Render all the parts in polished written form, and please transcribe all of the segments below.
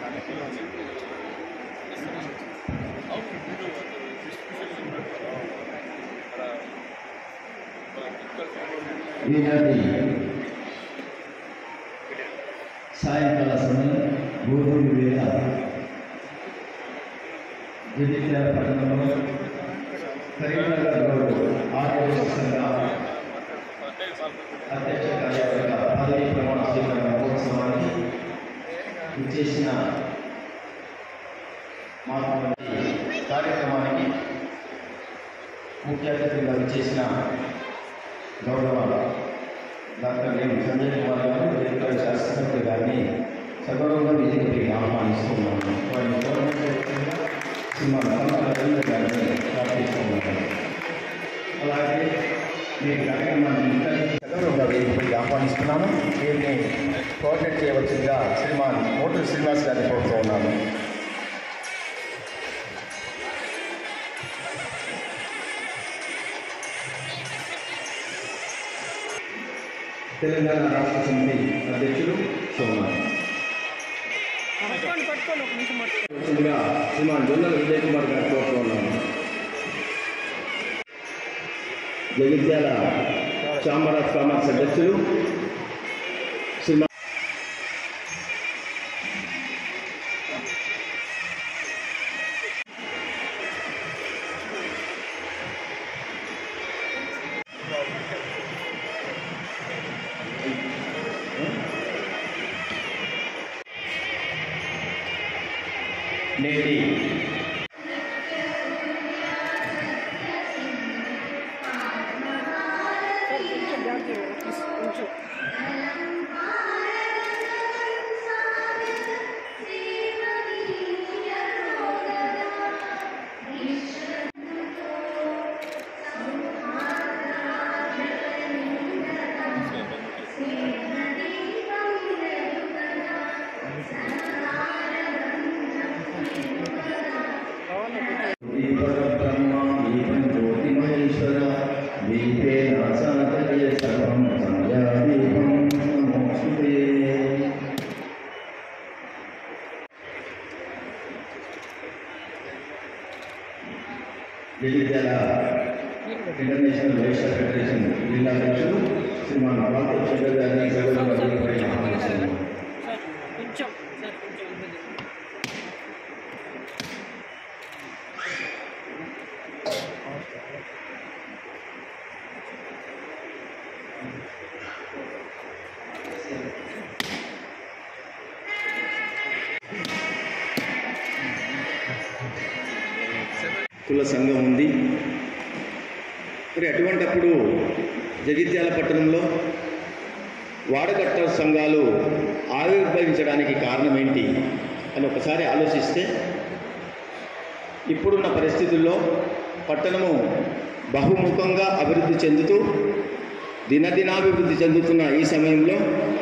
ఈనాటి సాయంకాల సమయం గోధుమ వేళ జగిత్యాల పట్టణంలో కరీంనగర్ రోడ్డు ఆర్యవైశ్య సంఘ అధ్యక్ష కార్యవర్గ పదవీ ప్రమాణ స్వీకార మహోత్సవానికి ఇచ్చేసిన కార్యక్రమానికి ముఖ్య అతిథిగా ఇచ్చేసిన గౌరవ డాక్టర్ ఎం సంజయ్ కుమార్ గారు రేపు శాస్త్రజ్ఞ గారిని సగౌరవంగా వేదికపై ఆహ్వానిస్తున్నాను. వారిని రవీంద్ర గారిని ప్రార్థిస్తున్నాను. అలాగే మీ కార్యక్రమాన్ని సగౌరవంగా వేదికపై ఆహ్వానిస్తున్నాను. దీన్ని కోఆర్డినేట్ చేయవలసిందిగా శ్రీమాన్ మోటూరు శ్రీనివాస్ గారిని కోరుతూ ఉన్నాను. తెలంగాణ రాష్ట్ర సమితి అధ్యక్షులు సోమవారం శ్రీమాన్ జొన్నల విజయ్ కుమార్ గారు కోరుతూ ఉన్నాను. జగిత్యాల ఛాంబర్ ఆఫ్ కామర్స్ అధ్యక్షులు శ్రీమాన్ నేటి జగిత్యాల ఇంటర్నేషనల్ వైశ్య ఫెడరేషన్ జిల్లా అధ్యక్షులు శ్రీమాన్ అవాంతర్ శంకర్ గారిని సగౌరవంగా ఆహ్వానిస్తున్నాను. కుల సంఘం ఉంది. మరి అటువంటప్పుడు జగిత్యాల పట్టణంలో వాడకట్ట సంఘాలు ఆవిర్భవించడానికి కారణం ఏంటి అని ఒకసారి ఆలోచిస్తే ఇప్పుడున్న పరిస్థితుల్లో పట్టణము బహుముఖంగా అభివృద్ధి చెందుతూ దినదినాభివృద్ధి చెందుతున్న ఈ సమయంలో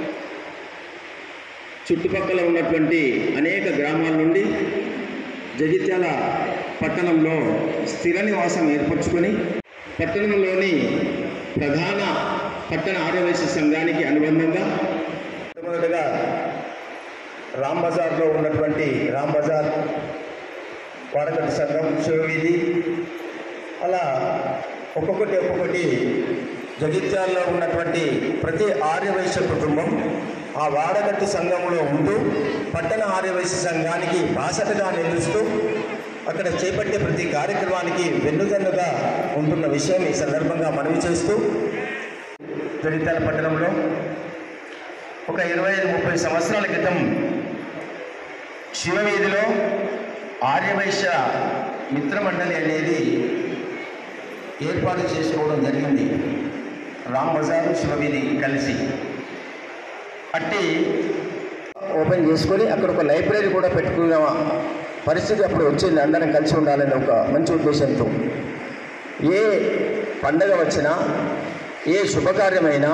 చుట్టుపక్కల ఉన్నటువంటి అనేక గ్రామాల నుండి జగిత్యాల పట్టణంలో స్థిర నివాసం ఏర్పరచుకొని పట్టణంలోని ప్రధాన పట్టణ ఆర్యవైశ్య సంఘానికి అనుబంధంగా మొదటగా రామ్ బజార్లో ఉన్నటువంటి రామ్ బజార్ వాడకట్టు సంఘం శివవీధి అలా ఒక్కొక్కటి జగిత్యాలలో ఉన్నటువంటి ప్రతి ఆర్యవైశ్య కుటుంబం ఆ వాడకట్టు సంఘంలో ఉంటూ పట్టణ ఆర్యవైశ్య సంఘానికి బాసటగా నిలుస్తూ అక్కడ చేపట్టే ప్రతి కార్యక్రమానికి వెన్నుదన్నుగా ఉంటున్న విషయం ఈ సందర్భంగా మనవి చేస్తూ జగిత్యాల పట్టణంలో ఒక 25-30 సంవత్సరాల క్రితం శివవీధిలో ఆర్యవైశ్య మిత్రమండలి అనేది ఏర్పాటు చేసుకోవడం జరిగింది. రామ్ బజారు శివవీధి కలిసి అట్టి ఓపెన్ చేసుకొని అక్కడ ఒక లైబ్రరీ కూడా పెట్టుకున్న పరిస్థితి అప్పుడు వచ్చింది. అందరం కలిసి ఉండాలని ఒక మంచి ఉద్దేశంతో ఏ పండగ వచ్చినా ఏ శుభకార్యమైనా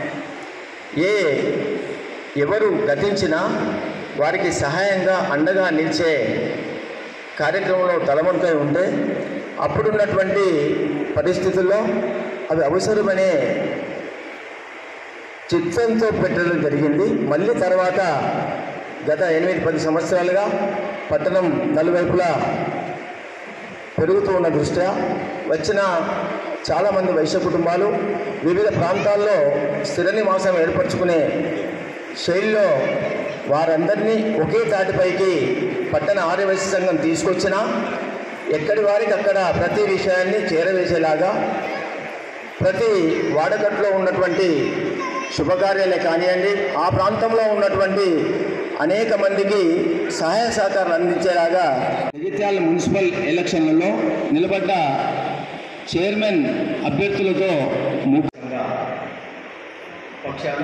ఎవరు గతించినా వారికి సహాయంగా అండగా నిలిచే కార్యక్రమంలో తలవంతై ఉంటే అప్పుడున్నటువంటి పరిస్థితుల్లో అవి అవసరమనే చిత్తంతో పెట్టడం జరిగింది. మళ్ళీ తర్వాత గత 8-10 సంవత్సరాలుగా పట్టణం నలువైపులా పెరుగుతూ ఉన్న దృష్ట్యా వచ్చిన చాలామంది వైశ్య కుటుంబాలు వివిధ ప్రాంతాల్లో స్థిర నివాసం ఏర్పరచుకునే శైలిలో వారందరినీ ఒకే తాటిపైకి పట్టణ ఆర్యవైశ్య సంఘం తీసుకొచ్చినా ఎక్కడి వారికి అక్కడ ప్రతి విషయాన్ని చేరవేసేలాగా ప్రతి వాడకట్లో ఉన్నటువంటి శుభకార్యాలే కానివ్వండి, ఆ ప్రాంతంలో ఉన్నటువంటి అనేక మందికి సహాయ సహకారాలు అందించేలాగా జగిత్యాల మున్సిపల్ ఎలక్షన్లలో నిలబడ్డ చైర్మన్ అభ్యర్థులతో ముఖ్యంగా పక్షాన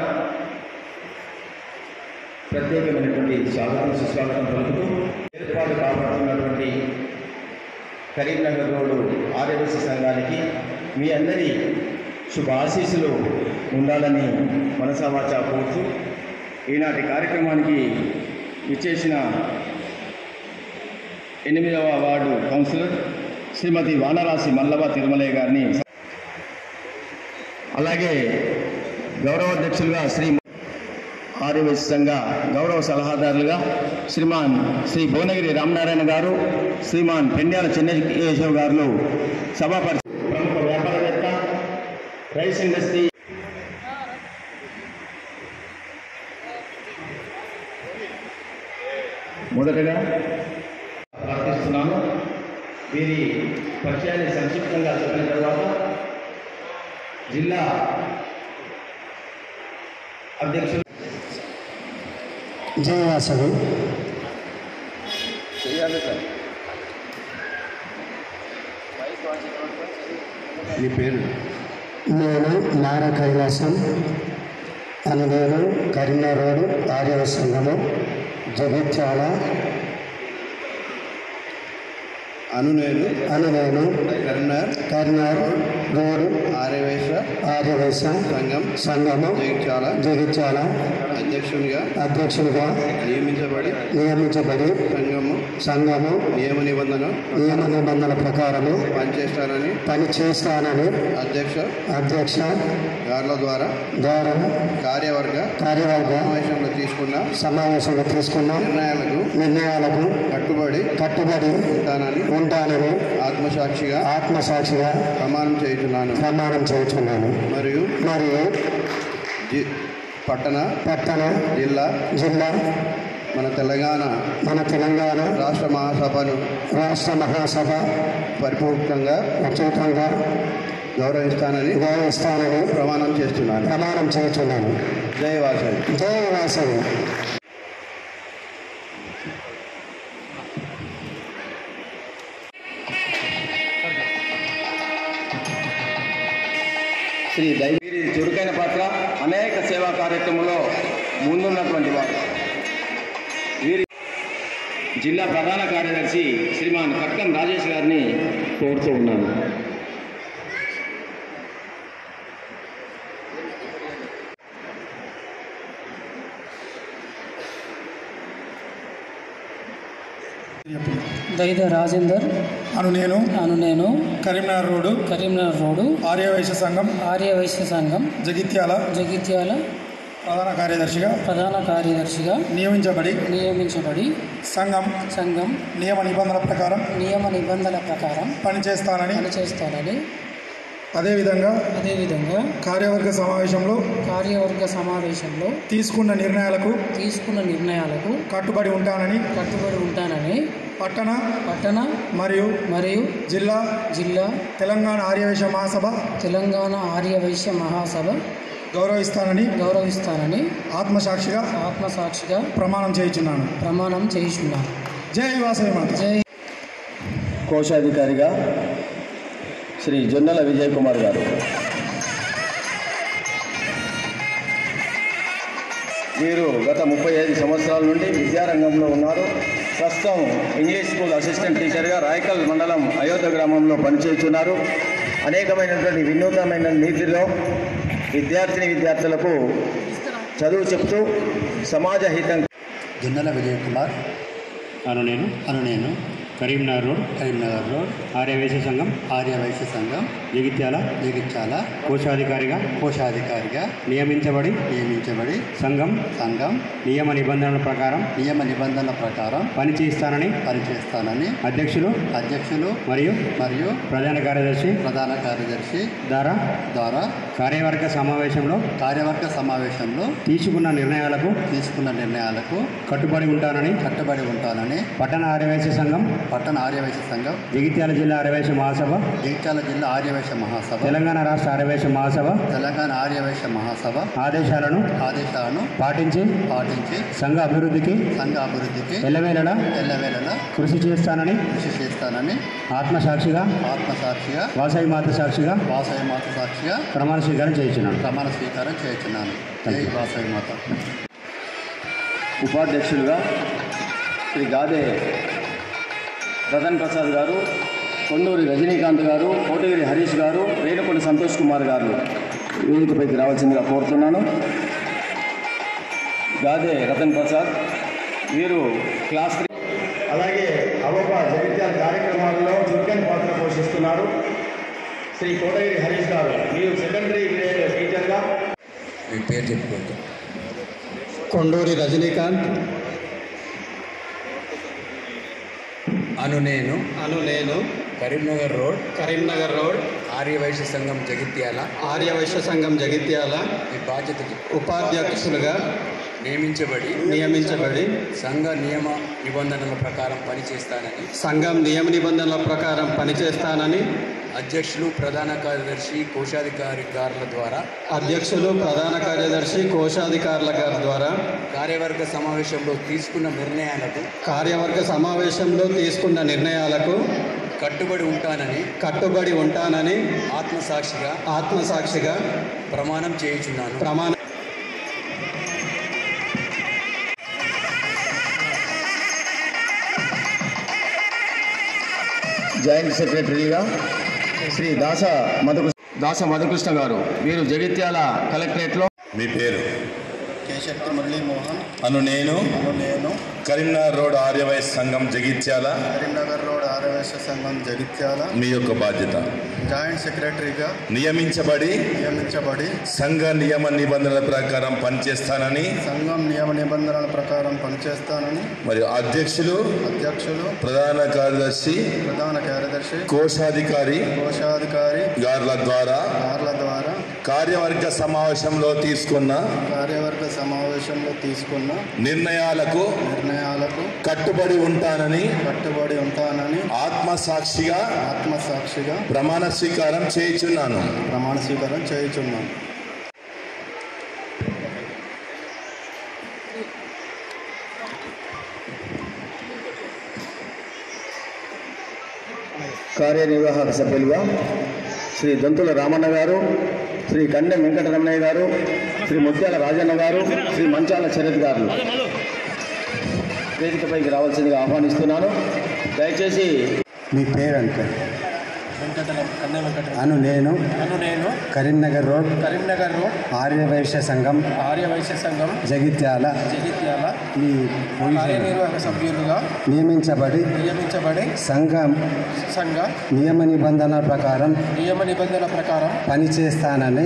ప్రత్యేకమైనటువంటి స్వాగతం సుస్వాగతం పలుకుతూ ఏర్పాటు కాబడుతున్నటువంటి కరీంనగర్ రోడ్డు ఆర్యవైశ్య సంఘానికి మీ అందరి శుభ ఆశీస్సులు ఉండాలని మనసావాచా కోరుతూ ఈనాటి కార్యక్రమానికి విచ్చేసిన 8వ వార్డు కౌన్సిలర్ శ్రీమతి వానరాశి మల్లవ తిరుమలయ్య గారిని, అలాగే గౌరవ అధ్యక్షులుగా ఆర్యవైశ్య సంఘ గౌరవ సలహాదారులుగా శ్రీ భువనగిరి రామనారాయణ గారు, శ్రీమాన్ పెండ్యాల చెన్నకేశవ్ గారు, సభాపతి ప్రముఖ వ్యాపారవేత్త, రైస్ ఇండస్ట్రీ మొదటగా ప్రార్థిస్తున్నాను. వీరి పరిచయాన్ని సంక్షిప్తంగా చెప్పిన తర్వాత జిల్లా అధ్యక్షులు జయవాసవి చేయాలి సార్. మీ పేరు? నేను నారా కైలాసం అని నేను కరీంనగర్ రోడ్డు ఆర్యవైశ్య సంఘము జగిత్యాల అను నేను కరీంనగర్ రోడ్డు ఆర్యవైశ్య సంఘము జగిత్యాల అధ్యక్షునిగా నియమించబడి సంఘము నియమ నిబంధనల ప్రకారము పనిచేస్తానని అధ్యక్ష ద్వారా కార్యవర్గ సమావేశంలో తీసుకున్న నిర్ణయాలకు కట్టుబడి ఉంటానని ఆత్మసాక్షిగా ప్రమాణం చేయుచున్నాను. మరియు పట్టణ జిల్లా మన తెలంగాణ రాష్ట్ర మహాసభ పరిపూర్ణంగా ఉచితంగా గౌరవిస్తానని ప్రమాణం చేస్తున్నాను. జై వాసవి. శ్రీ దైవీరి చురుకైన పాత్ర, అనేక సేవా కార్యక్రమంలో ముందున్నటువంటి వారు. వీరి జిల్లా ప్రధాన కార్యదర్శి శ్రీమాన్ కట్కం రాజేష్ గారిని కోరుతూ ఉన్నాను. దైద రాజేందర్ అను నేను కరీంనగర్ రోడ్డు ఆర్యవైశ్య సంఘం జగిత్యాల ప్రధాన కార్యదర్శిగా నియమించబడి సంఘం నియమ నిబంధనల ప్రకారం పనిచేస్తానని అదేవిధంగా కార్యవర్గ సమావేశంలో తీసుకున్న నిర్ణయాలకు కట్టుబడి ఉంటానని పట్టణ మరియు జిల్లా తెలంగాణ ఆర్యవైశ్య మహాసభ గౌరవిస్తానని ఆత్మసాక్షిగా ప్రమాణం చేయుచున్నాను. జై వాసవి మాత. జై. కోశాధికారిగా శ్రీ జొన్నల విజయ్ కుమార్ గారు. వీరు గత 35 సంవత్సరాల నుండి విద్యారంగంలో ఉన్నారు. ప్రస్తుతం ఇంగ్లీష్ స్కూల్ అసిస్టెంట్ టీచర్గా రాయకల్ మండలం అయోధ్య గ్రామంలో పనిచేస్తున్నారు. అనేకమైనటువంటి వినూత్నమైన నీతిలో విద్యార్థులకు చదువు చెప్తూ సమాజ హితం. జొన్నల విజయ్ కుమార్ అను నేను కరీంనగర్ రోడ్ ఆర్యవైశ్య సంఘం జగిత్యాల కోశాధికారిగా నియమించబడి సంఘం నియమ నిబంధనల ప్రకారం పనిచేస్తానని అధ్యక్షులు మరియు ప్రధాన కార్యదర్శి ద్వారా కార్యవర్గ సమావేశంలో తీసుకున్న నిర్ణయాలకు కట్టుబడి ఉంటానని పట్టణ ఆర్యవైశ్య సంఘం జగిత్యాల జిల్లా ఆర్యవైశ్య మహాసభ తెలంగాణ రాష్ట్ర ఆర్యవైశ్య మహాసభ ఆదేశాలను పాటించి సంఘ అభివృద్ధికి ఎల్లవేళలా కృషి చేస్తానని ఆత్మసాక్షిగా వాసవి మాత సాక్షిగా ప్రమాణ స్వీకారం చేయించున్నాను. జై వాసవి మాత. ఉపాధ్యక్షులుగా శ్రీ గాదే రతన్ ప్రసాద్ గారు, కొండూరి రజనీకాంత్ గారు, కోటగిరి హరీష్ గారు, రేణుకొండ సంతోష్ కుమార్ గారు వేదికపైకి రావాల్సిందిగా కోరుతున్నాను. గాదే రతన్ ప్రసాద్ వీరు క్లాస్ 3 అలాగే అవప జగిత్యాల కార్యక్రమాల్లో చురుకైన పాత్ర పోషిస్తున్నారు. శ్రీ కోటగిరి హరీష్ గారు మీరు సెకండరీ గ్రేడ్ టీచర్గా. మీ పేరు చెప్పుకోండి. కొండూరి రజనీకాంత్. అను నేను కరీంనగర్ రోడ్ ఆర్యవైశ్య సంఘం జగిత్యాల ఈ బాధ్యతకి ఉపాధ్యక్షులుగా నియమించబడి సంఘం నియమ నిబంధనల ప్రకారం పనిచేస్తానని అధ్యక్షులు ప్రధాన కార్యదర్శి కోశాధికారుల ద్వారా కార్యవర్గ సమావేశంలో తీసుకున్న నిర్ణయాలకు కట్టుబడి ఉంటానని ఆత్మసాక్షిగా ప్రమాణం చేయుచున్నాను. జాయింట్ సెక్రటరీగా శ్రీ దాస మధుకృష్ణ గారు వీరు జగిత్యాల కలెక్టరేట్లో. మీ పేరు? కేశక్తి మురళీమోహన్. అను నేను కరీంనగర్ రోడ్ ఆర్యవైశ్య సంఘం జగిత్యాల మీ యొక్క బాధ్యత జాయింట్ సెక్రటరీగా నియమించబడి సంఘ నియమ నిబంధనల ప్రకారం పనిచేస్తానని మరియు అధ్యక్షులు ప్రధాన కార్యదర్శి కోశాధికారి గార్ల ద్వారా కార్యవర్గ సమావేశంలో తీసుకున్న నిర్ణయాలకు కట్టుబడి ఉంటానని ఆత్మసాక్షిగా ప్రమాణ స్వీకారం చేయుచున్నాను. కార్యనిర్వాహక సభ్యులుగా శ్రీ దొంతుల రామన్న గారు, శ్రీ కన్నె వెంకటరమణయ్య గారు, శ్రీ ముత్యాల రాజన్న గారు, శ్రీ మంచాల శరత్ గారు వేదికపైకి రావాల్సిందిగా ఆహ్వానిస్తున్నాను. దయచేసి మీ పేరు అంటే? అను నేను కరీంనగర్ రోడ్ ఆర్యవైశ్య సంఘం జగిత్యాల ఈ కార్యనిర్వాహక సభ్యులుగా నియమించబడి సంఘం నియమ నిబంధనల ప్రకారం పనిచేస్తానని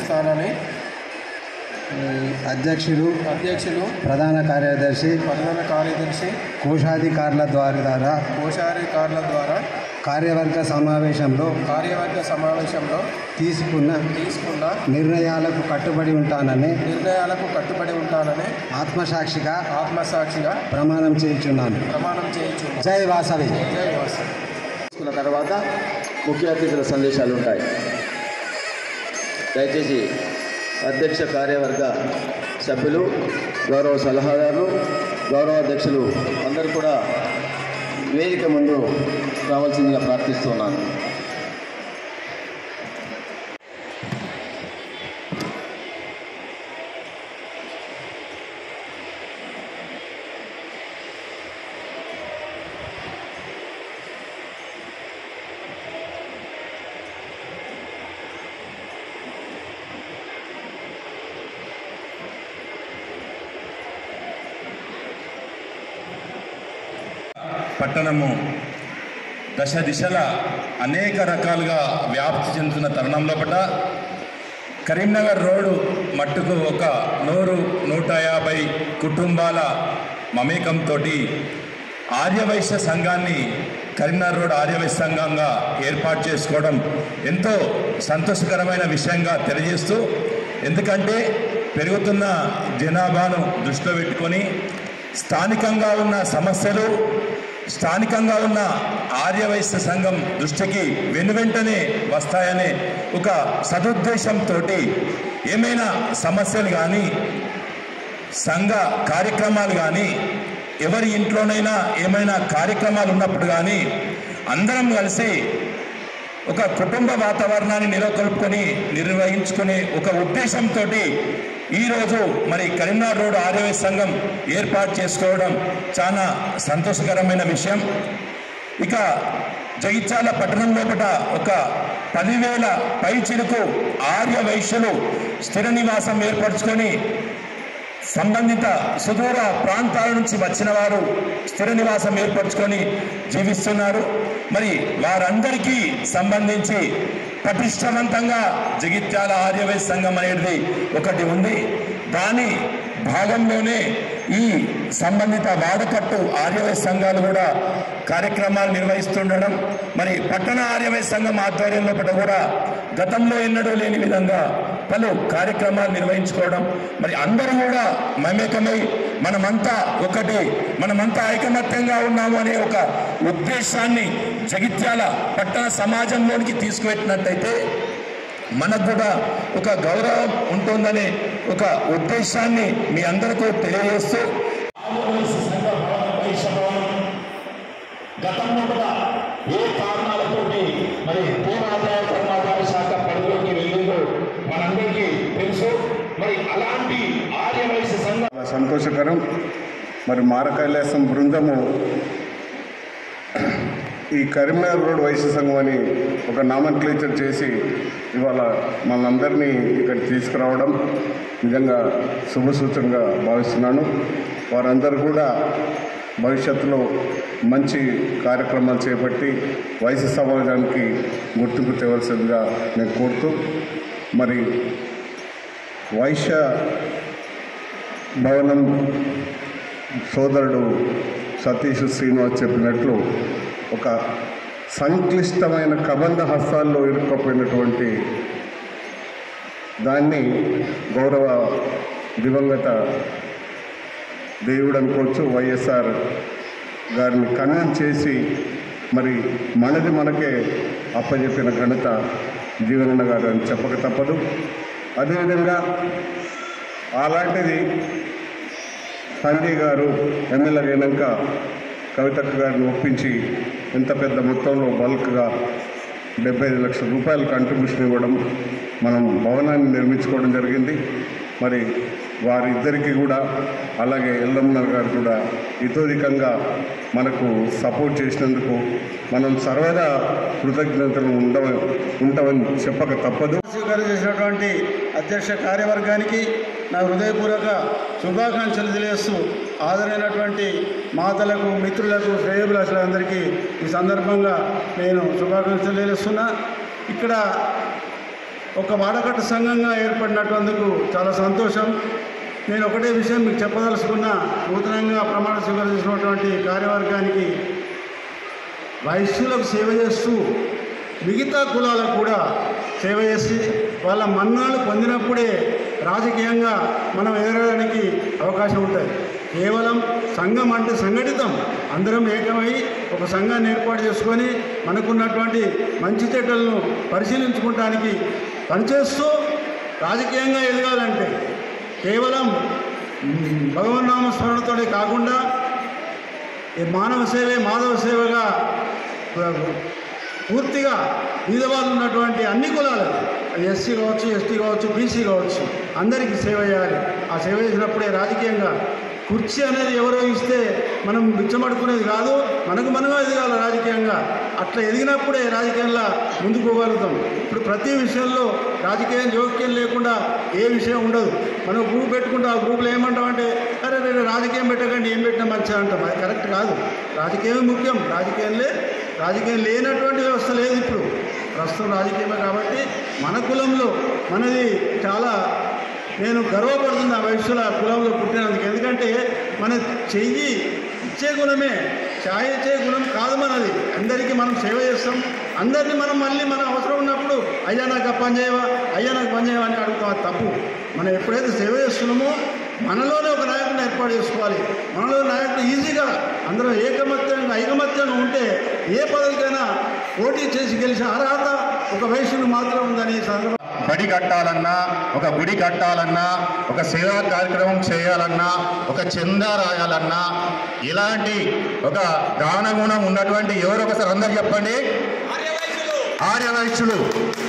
అధ్యక్షులు ప్రధాన కార్యదర్శి కోశాధికారుల ద్వారా కార్యవర్గ సమావేశంలో తీసుకున్న నిర్ణయాలకు కట్టుబడి ఉంటానని ఆత్మసాక్షిగా ప్రమాణం చేయుచున్నాను. జై వాసవి. తీసుకున్న తర్వాత ముఖ్య అతిథుల సందేశాలు ఉంటాయి. దయచేసి అధ్యక్ష కార్యవర్గ సభ్యులు, గౌరవ సలహాదారులు, గౌరవ అధ్యక్షులు అందరూ కూడా వేదిక ముందు రావాల్సిందిగా ప్రార్థిస్తున్నాను. పట్టణము దశ దిశల అనేక రకాలుగా వ్యాప్తి చెందుతున్న తరుణంలో కరీంనగర్ రోడ్డు మట్టుకు ఒక 100-150 కుటుంబాల మమేకంతో ఆర్యవైశ్య సంఘాన్ని కరీంనగర్ రోడ్ ఆర్యవైశ్య సంఘంగా ఏర్పాటు చేసుకోవడం ఎంతో సంతోషకరమైన విషయంగా తెలియజేస్తూ, ఎందుకంటే పెరుగుతున్న జనాభాను దృష్టిలో పెట్టుకొని స్థానికంగా ఉన్న సమస్యలు, స్థానికంగా ఉన్న ఆర్యవైశ్య సంఘం దృష్టికి వెనువెంటనే వస్తాయనే ఒక సదుద్దేశంతో ఏమైనా సమస్యలు కానీ సంఘ కార్యక్రమాలు కానీ ఎవరి ఇంట్లోనైనా ఏమైనా కార్యక్రమాలు ఉన్నప్పుడు కానీ అందరం కలిసి ఒక కుటుంబ వాతావరణాన్ని నెలకొల్పుకొని నిర్వహించుకునే ఒక ఉద్దేశంతో ఈరోజు మరి కరీంనగర్ రోడ్ ఆర్యవైశ్య సంఘం ఏర్పాటు చేసుకోవడం చాలా సంతోషకరమైన విషయం. ఇక జగిత్యాల పట్టణం లోపల ఒక 10,000 పైచిలుకు ఆర్యవైశ్యులు స్థిర నివాసం ఏర్పరచుకొని సంబంధిత సుదూర ప్రాంతాల నుంచి వచ్చిన వారు స్థిర నివాసం ఏర్పరచుకొని జీవిస్తున్నారు. మరి వారందరికీ సంబంధించి పటిష్టవంతంగా జగిత్యాల ఆర్యవైశ్య సంఘం అనేది ఒకటి ఉంది. దాని భాగంలోనే ఈ సంబంధిత వాడకట్టు ఆర్యవైశ్య సంఘాలు కూడా కార్యక్రమాలు నిర్వహిస్తుండడం, మరి పట్టణ ఆర్యవైశ్య సంఘం ఆధ్వర్యంలో కూడా గతంలో ఎన్నడూ లేని విధంగా పలు కార్యక్రమాలు నిర్వహించుకోవడం, మరి అందరూ కూడా మమేకమై మనమంతా ఒకటి, మనమంతా ఐకమత్యంగా ఉన్నాము అనే ఒక ఉద్దేశాన్ని జగిత్యాల పట్టణ సమాజంలోనికి తీసుకువెట్టినట్టయితే మనకు కూడా ఒక గౌరవం ఉంటుందనే ఒక ఉద్దేశాన్ని మీ అందరికీ తెలియజేస్తూ, గతంలో కూడా ఏ కారణాలతోటి మరి పూర్వాదాయ ధర్మాదాయ శాఖ పరిధిలోకి వెళ్ళిందో మనందరికీ తెలుసు. మరి అలాంటి ఆర్యవైశ్య సంఘం సంతోషకరం. మరి మారకైలాసం బృందము ఈ కరీంనగర్ రోడ్ వైశ్య సంఘం అని ఒక నామన్క్లేచర్ చేసి ఇవాళ మనందరినీ ఇక్కడ తీసుకురావడం నిజంగా శుభసూచనగా భావిస్తున్నాను. వారందరూ కూడా భవిష్యత్తులో మంచి కార్యక్రమాలు చేపట్టి వైశ్య సమాజానికి గుర్తింపు తేవలసిందిగా నేను కోరుతూ, మరి వైశ్య భవనం సోదరుడు సతీష్ శ్రీనివాస్ చెప్పినట్లు ఒక సంక్లిష్టమైన కబంధ హస్తాల్లో ఇరుక్కపోయినటువంటి దాన్ని గౌరవ దివంగత దేవుడు అనుకోవచ్చు వైఎస్ఆర్ గారిని కన్విన్స్ చేసి మరి మనది మనకే అప్పచెప్పిన ఘనత జీవనన్న గారు అని చెప్పక తప్పదు. అదేవిధంగా అలాంటిది సంజయ్ గారు ఎమ్మెల్యే అయినాక కవితక్క గారిని ఒప్పించి ఇంత పెద్ద మొత్తంలో బల్క్గా 75 లక్షల రూపాయల కంట్రిబ్యూషన్ ఇవ్వడం, మనం భవనాన్ని నిర్మించుకోవడం జరిగింది. మరి వారిద్దరికీ కూడా అలాగే ఎల్లమ్మ గారు కూడా ఇతోధికంగా మనకు సపోర్ట్ చేసినందుకు మనం సర్వదా కృతజ్ఞతలు ఉంటామని చెప్పక తప్పదు. స్వీకారం చేసినటువంటి అధ్యక్ష కార్యవర్గానికి నా హృదయపూర్వక శుభాకాంక్షలు తెలియజేస్తూ, హాజరైనటువంటి మాతలకు, మిత్రులకు, శ్రేయోభిలాషులందరికీ ఈ సందర్భంగా నేను శుభాకాంక్షలు తెలియజేస్తున్నా. ఇక్కడ ఒక వాడకట్టు సంఘంగా ఏర్పడినటువందుకు చాలా సంతోషం. నేను ఒకటే విషయం మీకు చెప్పదలుచుకున్నా. నూతనంగా ప్రమాణ స్వీకారం చేసినటువంటి కార్యవర్గానికి వైశ్యులకు సేవ చేస్తూ మిగతా కులాలకు కూడా సేవ చేసి వాళ్ళ మన్నాలు పొందినప్పుడే రాజకీయంగా మనం ఎదగడానికి అవకాశం ఉంటుంది. కేవలం సంఘం అంటే సంఘటితం, అందరం ఏకమై ఒక సంఘాన్ని ఏర్పాటు చేసుకొని మనకున్నటువంటి మంచి చెడ్డలను పరిశీలించుకోవడానికి పనిచేస్తూ రాజకీయంగా ఎదగాలంటే కేవలం భగవన్నామ స్మరణతోనే కాకుండా మానవ సేవే మాధవ సేవగా పూర్తిగా బీదవాళ్ళు ఉన్నటువంటి అన్ని కులాలు, ఎస్సీ కావచ్చు, ఎస్టీ కావచ్చు, బీసీ కావచ్చు, అందరికీ సేవ చేయాలి. ఆ సేవ చేసినప్పుడే రాజకీయంగా కుర్చీ అనేది ఎవరో ఇస్తే మనం బిచ్చమడుకునేది కాదు, మనకు మనమే ఎదగాలి రాజకీయంగా. అట్లా ఎదిగినప్పుడే రాజకీయంలో ముందుకు పోగలుగుతాం. ఇప్పుడు ప్రతి విషయంలో రాజకీయం జోక్యం లేకుండా ఏ విషయం ఉండదు. మనం గ్రూప్ పెట్టుకుంటాం, ఆ గ్రూప్లో ఏమంటామంటే అరే నేను రాజకీయం పెట్టకండి, ఏం పెట్టినా మంచిగా అంటాం. అది కరెక్ట్ కాదు. రాజకీయం ముఖ్యం, రాజకీయంలో రాజకీయం లేనటువంటి వ్యవస్థ లేదు ఇప్పుడు, ప్రస్తుతం రాజకీయమే. కాబట్టి మన కులంలో మనది చాలా, నేను గర్వపడుతున్న ఆ వయసులో ఆ కులంలో పుట్టినందుకు. ఎందుకంటే మన చెయ్యి ఇచ్చే గుణమే, ఛాయ్ ఇచ్చే గుణం కాదు మనది. అందరికీ మనం సేవ చేస్తాం, అందరినీ మనం మళ్ళీ మన అవసరం ఉన్నప్పుడు అయ్యా నాకు పని చేయవా, అయ్యా నాకు పని చేయవా అని అడుగుతాం. అది తప్పు. మనం ఎప్పుడైతే సేవ చేస్తున్నామో మనలోనే ఒక నాయకుడిని ఏర్పాటు చేసుకోవాలి. మనలో నాయకుడు ఈజీగా అందరం ఐకమత్యంగా ఉంటే ఏ పదవికైనా పోటీ చేసి గెలిచే అర్హత ఒక వయసును మాత్రం ఉందని సందర్భం. బడి కట్టాలన్నా, ఒక గుడి కట్టాలన్నా, ఒక సేవా కార్యక్రమం చేయాలన్నా, ఒక చందా రాయాలన్నా, ఇలాంటి ఒక దానగుణం ఉన్నటువంటి ఎవరు ఒకసారి అందరు చెప్పండి, ఆర్యవైశ్యులు.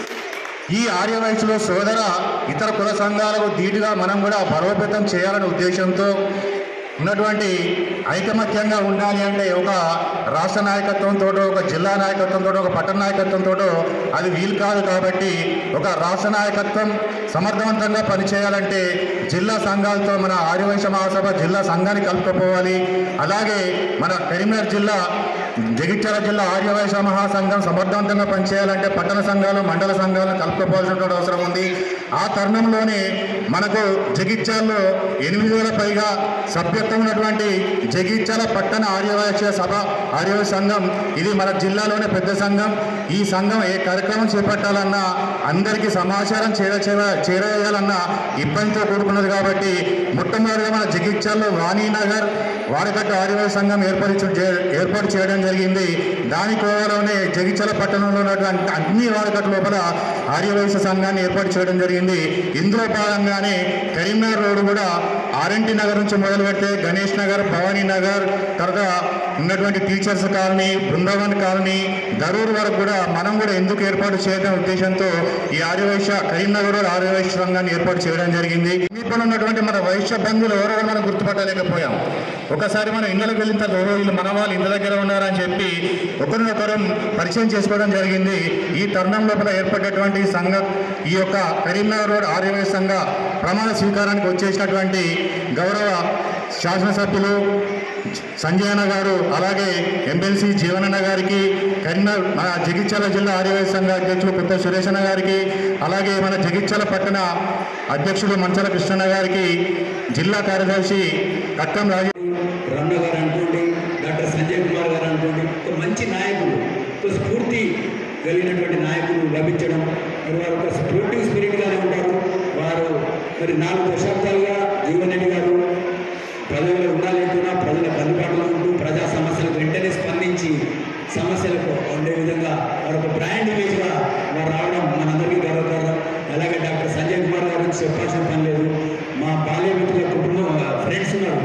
ఈ ఆర్యవైశ్యులు సోదర ఇతర కుల సంఘాలకు ధీటుగా మనం కూడా బలోపేతం చేయాలనే ఉద్దేశంతో ఉన్నటువంటి ఐకమత్యంగా ఉండాలి అంటే ఒక రాష్ట్ర నాయకత్వంతో, ఒక జిల్లా నాయకత్వంతో, ఒక పట్టణ నాయకత్వంతో అది వీలు కాదు. కాబట్టి ఒక రాష్ట్ర నాయకత్వం సమర్థవంతంగా పనిచేయాలంటే జిల్లా సంఘాలతో మన ఆర్యవైశ్య మహాసభ జిల్లా సంఘాన్ని కలుపుకోపోవాలి. అలాగే మన కరీంనగర్ జిల్లా, జగిత్యాల జిల్లా ఆర్యవైశ్య మహాసంఘం సమర్థవంతంగా పనిచేయాలంటే పట్టణ సంఘాలు, మండల సంఘాలను కలుపుకోవాల్సినటువంటి అవసరం ఉంది. ఆ తరుణంలోనే మనకు జగిత్యాలలో 8,000 పైగా సభ్యత్వం ఉన్నటువంటి జగిత్యాల పట్టణ ఆర్యవైశ్య సభ, ఆర్యవైశ్య సంఘం, ఇది మన జిల్లాలోనే పెద్ద సంఘం. ఈ సంఘం ఏ కార్యక్రమం చేపట్టాలన్నా, అందరికీ సమాచారం చేరవేయాలన్నా ఇబ్బందితో కూడుకున్నది. కాబట్టి మొట్టమొదటిగా మన జగిత్యాలలో వాణీనగర్ వాడకట్టు ఆర్యవైశ్య సంఘం ఏర్పాటు చేయడం జరిగింది. దాని కోవలోనే జగిత్యాల పట్టణంలో ఉన్నటువంటి అన్ని వాడకట్టు లోపల ఆర్యవైశ్య సంఘాన్ని ఏర్పాటు చేయడం జరిగింది. ఇందులో భాగంగానే కరీంనగర్ రోడ్డు కూడా ఆర్ఎన్టీ నగర్ నుంచి మొదలు పెడితే గణేష్ నగర్, భవానీ నగర్, తర్వాత ఉన్నటువంటి teachers colony, Brindavan colony, Darur వరకు కూడా మనం కూడా ఎందుకు ఏర్పాటు చేయడం ఉద్దేశంతో ఈ ఆర్యవైశ్య కరీంనగర్ ఆర్యవైశ్య సంఘాన్ని ఏర్పాటు చేయడం జరిగింది. సమీపంలో ఉన్నటువంటి మన వైశ్య బంధువులు ఎవరో మనం గుర్తుపట్టలేకపోయాం. ఒకసారి మనం ఇళ్ళకి వెళ్ళిన తర్వాత వీళ్ళు మన వాళ్ళు ఇంటి దగ్గర ఉన్నారని చెప్పి ఒకరినొకరు పరిచయం చేసుకోవడం జరిగింది. ఈ తరుణం లోపల ఏర్పడినటువంటి సంఘం, ఈ యొక్క కరీంనగర్ రోడ్ ఆర్యవైశ్య సంఘ ప్రమాణ స్వీకారానికి వచ్చేసినటువంటి గౌరవ శాసనసభ్యులు సంజయన్న గారు, అలాగే ఎమ్మెల్సీ జీవనన్న గారికి, కరీంనగర్ మన జగిత్యాల జిల్లా ఆర్యవైశ్య సంఘ అధ్యక్షులు కొత్త సురేషన్న గారికి, అలాగే మన జగిత్యాల పట్టణ అధ్యక్షులు మంచల కృష్ణన్న గారికి, జిల్లా కార్యదర్శి కట్టం రాజు రమణ గారు అనుకోండి, డాక్టర్ సంజయ్ కుమార్ గారు అనుకోండి, ఒక మంచి నాయకులు, ఒక స్ఫూర్తి కలిగినటువంటి నాయకులు లభించడం, మరి వారు ఒక స్పోర్టివ్ స్పిరిట్గానే ఉంటారు. వారు మరి 4 దశాబ్దాలుగా జీవన్ రెడ్డి గారు ప్రజలు ఉండాలంటున్నా ప్రజలకు అందుబాటులో ఉంటూ ప్రజా సమస్యలకు వెంటనే స్పందించి సమస్యలకు ఉండే విధంగా వారు ఒక బ్రాండ్ ఇమేజ్గా వారు రావడం మనందరికీ గర్వకారణం. అలాగే డాక్టర్ సంజయ్ కుమార్ గారి గురించి చెప్పాల్సిన పని లేదు. మా బాల్య మిత్రుల కుటుంబం ఫ్రెండ్స్ ఉన్నారు,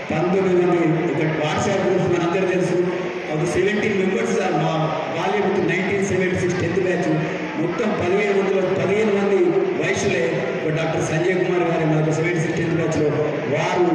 19 మంది. ఒక వాట్సాప్ గ్రూప్స్ మనందరూ తెలుసు. ఒక 17 మెంబర్స్ మా బాల్య మిత్రులు 1976 10th బ్యాచ్. మొత్తం 15 మంది వయసులే. డాక్టర్ సంజయ్ కుమార్ గారి మనకు 76 10th బ్యాచ్లో వారు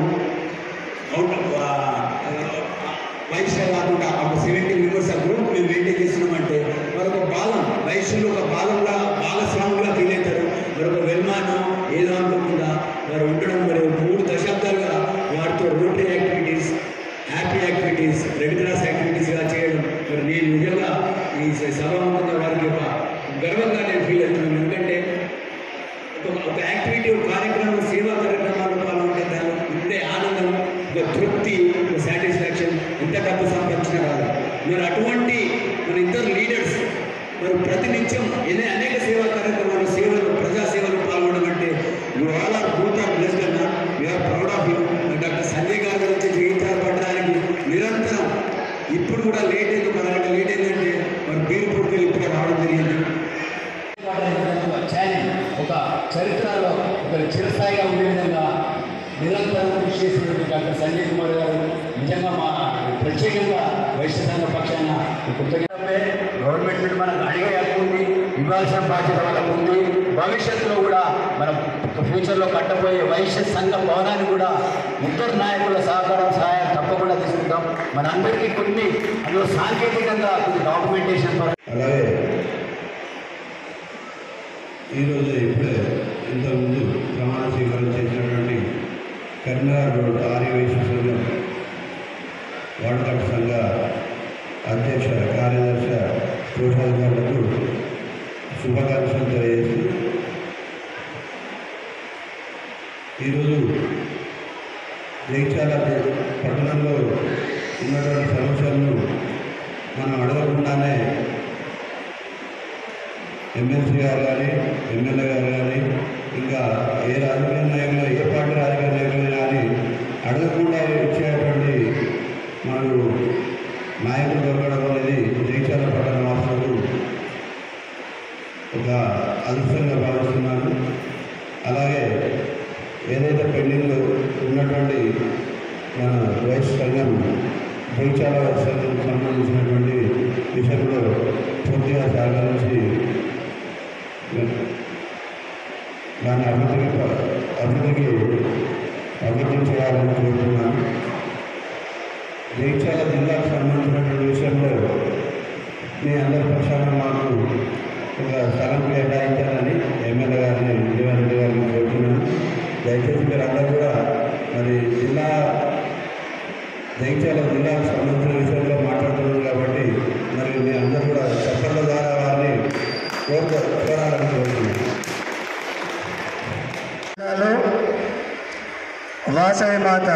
వయసులో కాకుండా ఒక 17 మెంబర్స్ ఆ గ్రూప్ మేము మెయింటైన్ చేస్తున్నామంటే మరొక భాగం వయసులో ఒక భాగంగా భాగస్వాములుగా ఫీల్ అవుతారు. మరొక వెల్మానం ఏదో అనుకోకుండా వారు ఉండడం, మరి 3 దశాబ్దాలుగా వారితో Rotary activities, happy activities, red cross యాక్టివిటీస్గా చేయడం, మరి నేను నిజంగా ఈ సభాముఖంగా వారికి ఒక గర్వంగా నేను ఫీల్ అవుతున్నాను. ఎందుకంటే ఒక యాక్టివిటీ, ఒక కార్యక్రమం, సేవా కార్యక్రమాలు పాల్గొంటే దానిలో ఉండే ఆనందం, ఒక తృప్తి, ఒక సాటిస్ఫాక్షన్ ఎంత డబ్బు సంపాదించినా రాదు. మరి అటువంటి మన ఇద్దరు లీడర్స్ మరి ప్రతినిత్యం అనేక సేవా కార్యక్రమాలు, సేవలు, ప్రజాసేవలు పాల్గొనడం అంటే you all are both are blessed అన్న. We are proud of you. Doctor Sanjay గారి గురించి జీవితాలు పడడానికి నిరంతరం ఇప్పుడు కూడా లేట్ అయింది, మనకంటే లేట్ అయిందంటే మరి బీరుపూర్కి ఇప్పుడు రావడం జరిగింది. ఒక చరిత్రలో ఒక చిరస్థాయిగా ఉండే విధంగా నిరంతరం కృషి చేసినటువంటి డాక్టర్ సంజయ్ కుమార్ గారు నిజంగా మా ప్రత్యేకంగా వైశ్య సంఘ పక్షాన కృతజ్ఞతలే. గవర్నమెంట్ నుండి మనకు అడిగే హక్కు ఉంది, ఇవ్వాల్సిన బాధ్యత మనకు ఉంది. భవిష్యత్తులో కూడా మనం ఫ్యూచర్లో కట్టబోయే వైశ్య సంఘ భవనాన్ని కూడా ఇద్దరు నాయకుల సహకారం, సహాయం తప్పకుండా తీసుకుంటాం. మనందరికీ కొన్ని అందులో సాంకేతికంగా కొన్ని డాక్యుమెంటేషన్. అలాగే ఈరోజు ఇప్పుడే ఇంతకుముందు ప్రమాణ స్వీకారం చేసినటువంటి కరీంనగర్ రోడ్ ఆర్యవైశ్య సంఘం వాడకట్టు సంఘ అధ్యక్షులు అధ్యక్ష కార్యదర్శి కోశాధికారులకు శుభాకాంక్షలు తెలియజేస్తూ ఈరోజు జగిత్యాల పట్టణంలో ఉన్నటువంటి సమస్యలను మనం అడగకుండానే ఎమ్మెల్సీ గారు కానీ ఎమ్మెల్యే గారు కానీ ఇంకా ఏ రాజకీయ నాయకులు ఏ పార్టీ రాజకీయ నాయకులు కానీ అడగకుండా ఇచ్చేటువంటి మనకు నాయకులు దొరకడం అనేది జగిత్యాల పట్టణ వాసులకు ఒక అదృష్టంగా భావిస్తున్నాను. అలాగే ఏదైతే పెండింగ్ ఉన్నటువంటి మన వైస్ సంఘం జగిత్యాల సంఘం సంబంధించినటువంటి విషయంలో పూర్తిగా సహకరించి దాన్ని అభివృద్ధి చేయాలని కోరుతున్నాను. జగిత్యాల జిల్లాకు సంబంధించినటువంటి విషయంలో మీ అందరి పక్షాన మాకు ఒక స్థలం కేటాయించాలని ఎమ్మెల్యే గారిని జీవన్ రెడ్డి గారిని కోరుతున్నాను. దయచేసి మీరు అందరూ కూడా మరి జగిత్యాల జిల్లాకు సంబంధించిన విషయంలో మాట్లాడుతున్నారు కాబట్టి మరి మీ అందరూ కూడా చప్పట్ల ద్వారా వారిని కోరాలని కోరుతున్నాను. వాసవి మాత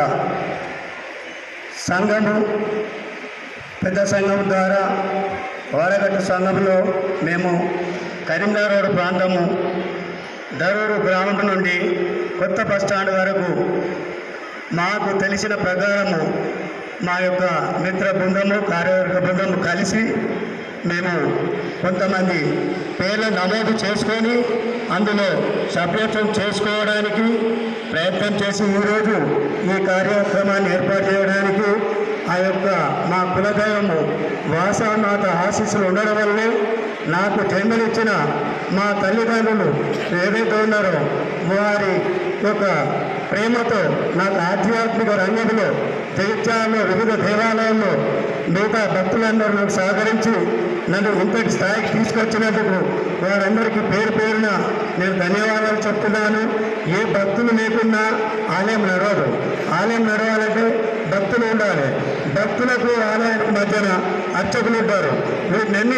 సంఘము పెద్ద సంఘం ద్వారా వాడగట్టు సంఘంలో మేము కరీంనగర్ రోడ్డు ప్రాంతము దరూరు గ్రామం నుండి కొత్త బస్టాండ్ వరకు మాకు తెలిసిన ప్రకారము మా యొక్క మిత్ర బృందము కార్యవర్గ బృందము కలిసి మేము కొంతమంది పేర్లు నమోదు చేసుకొని అందులో సభ్యత్వం చేసుకోవడానికి ప్రయత్నం చేసి ఈరోజు ఈ కార్యక్రమాన్ని ఏర్పాటు చేయడానికి ఆ యొక్క మా కులదైవము వాసవమాత ఆశీస్సులు ఉండడం వల్లే నాకు జన్మనిచ్చిన మా తల్లిదండ్రులు ఏదైతే ఉన్నారో వారి యొక్క ప్రేమతో నాకు ఆధ్యాత్మిక రంగంలో జగిత్యాలలో వివిధ దేవాలయాల్లో మిగతా భక్తులందరూ నాకు సహకరించి నన్ను ఇంతటి స్థాయికి తీసుకొచ్చినందుకు వారందరికీ పేరు పేరున నేను ధన్యవాదాలు చెప్తున్నాను. ఏ భక్తులు లేకున్నా ఆలయం నడవదు. ఆలయం నడవాలంటే భక్తులు ఉండాలి. భక్తులకు ఆలయానికి మధ్యన అర్చకులు ఉంటారు. వీటినన్నీ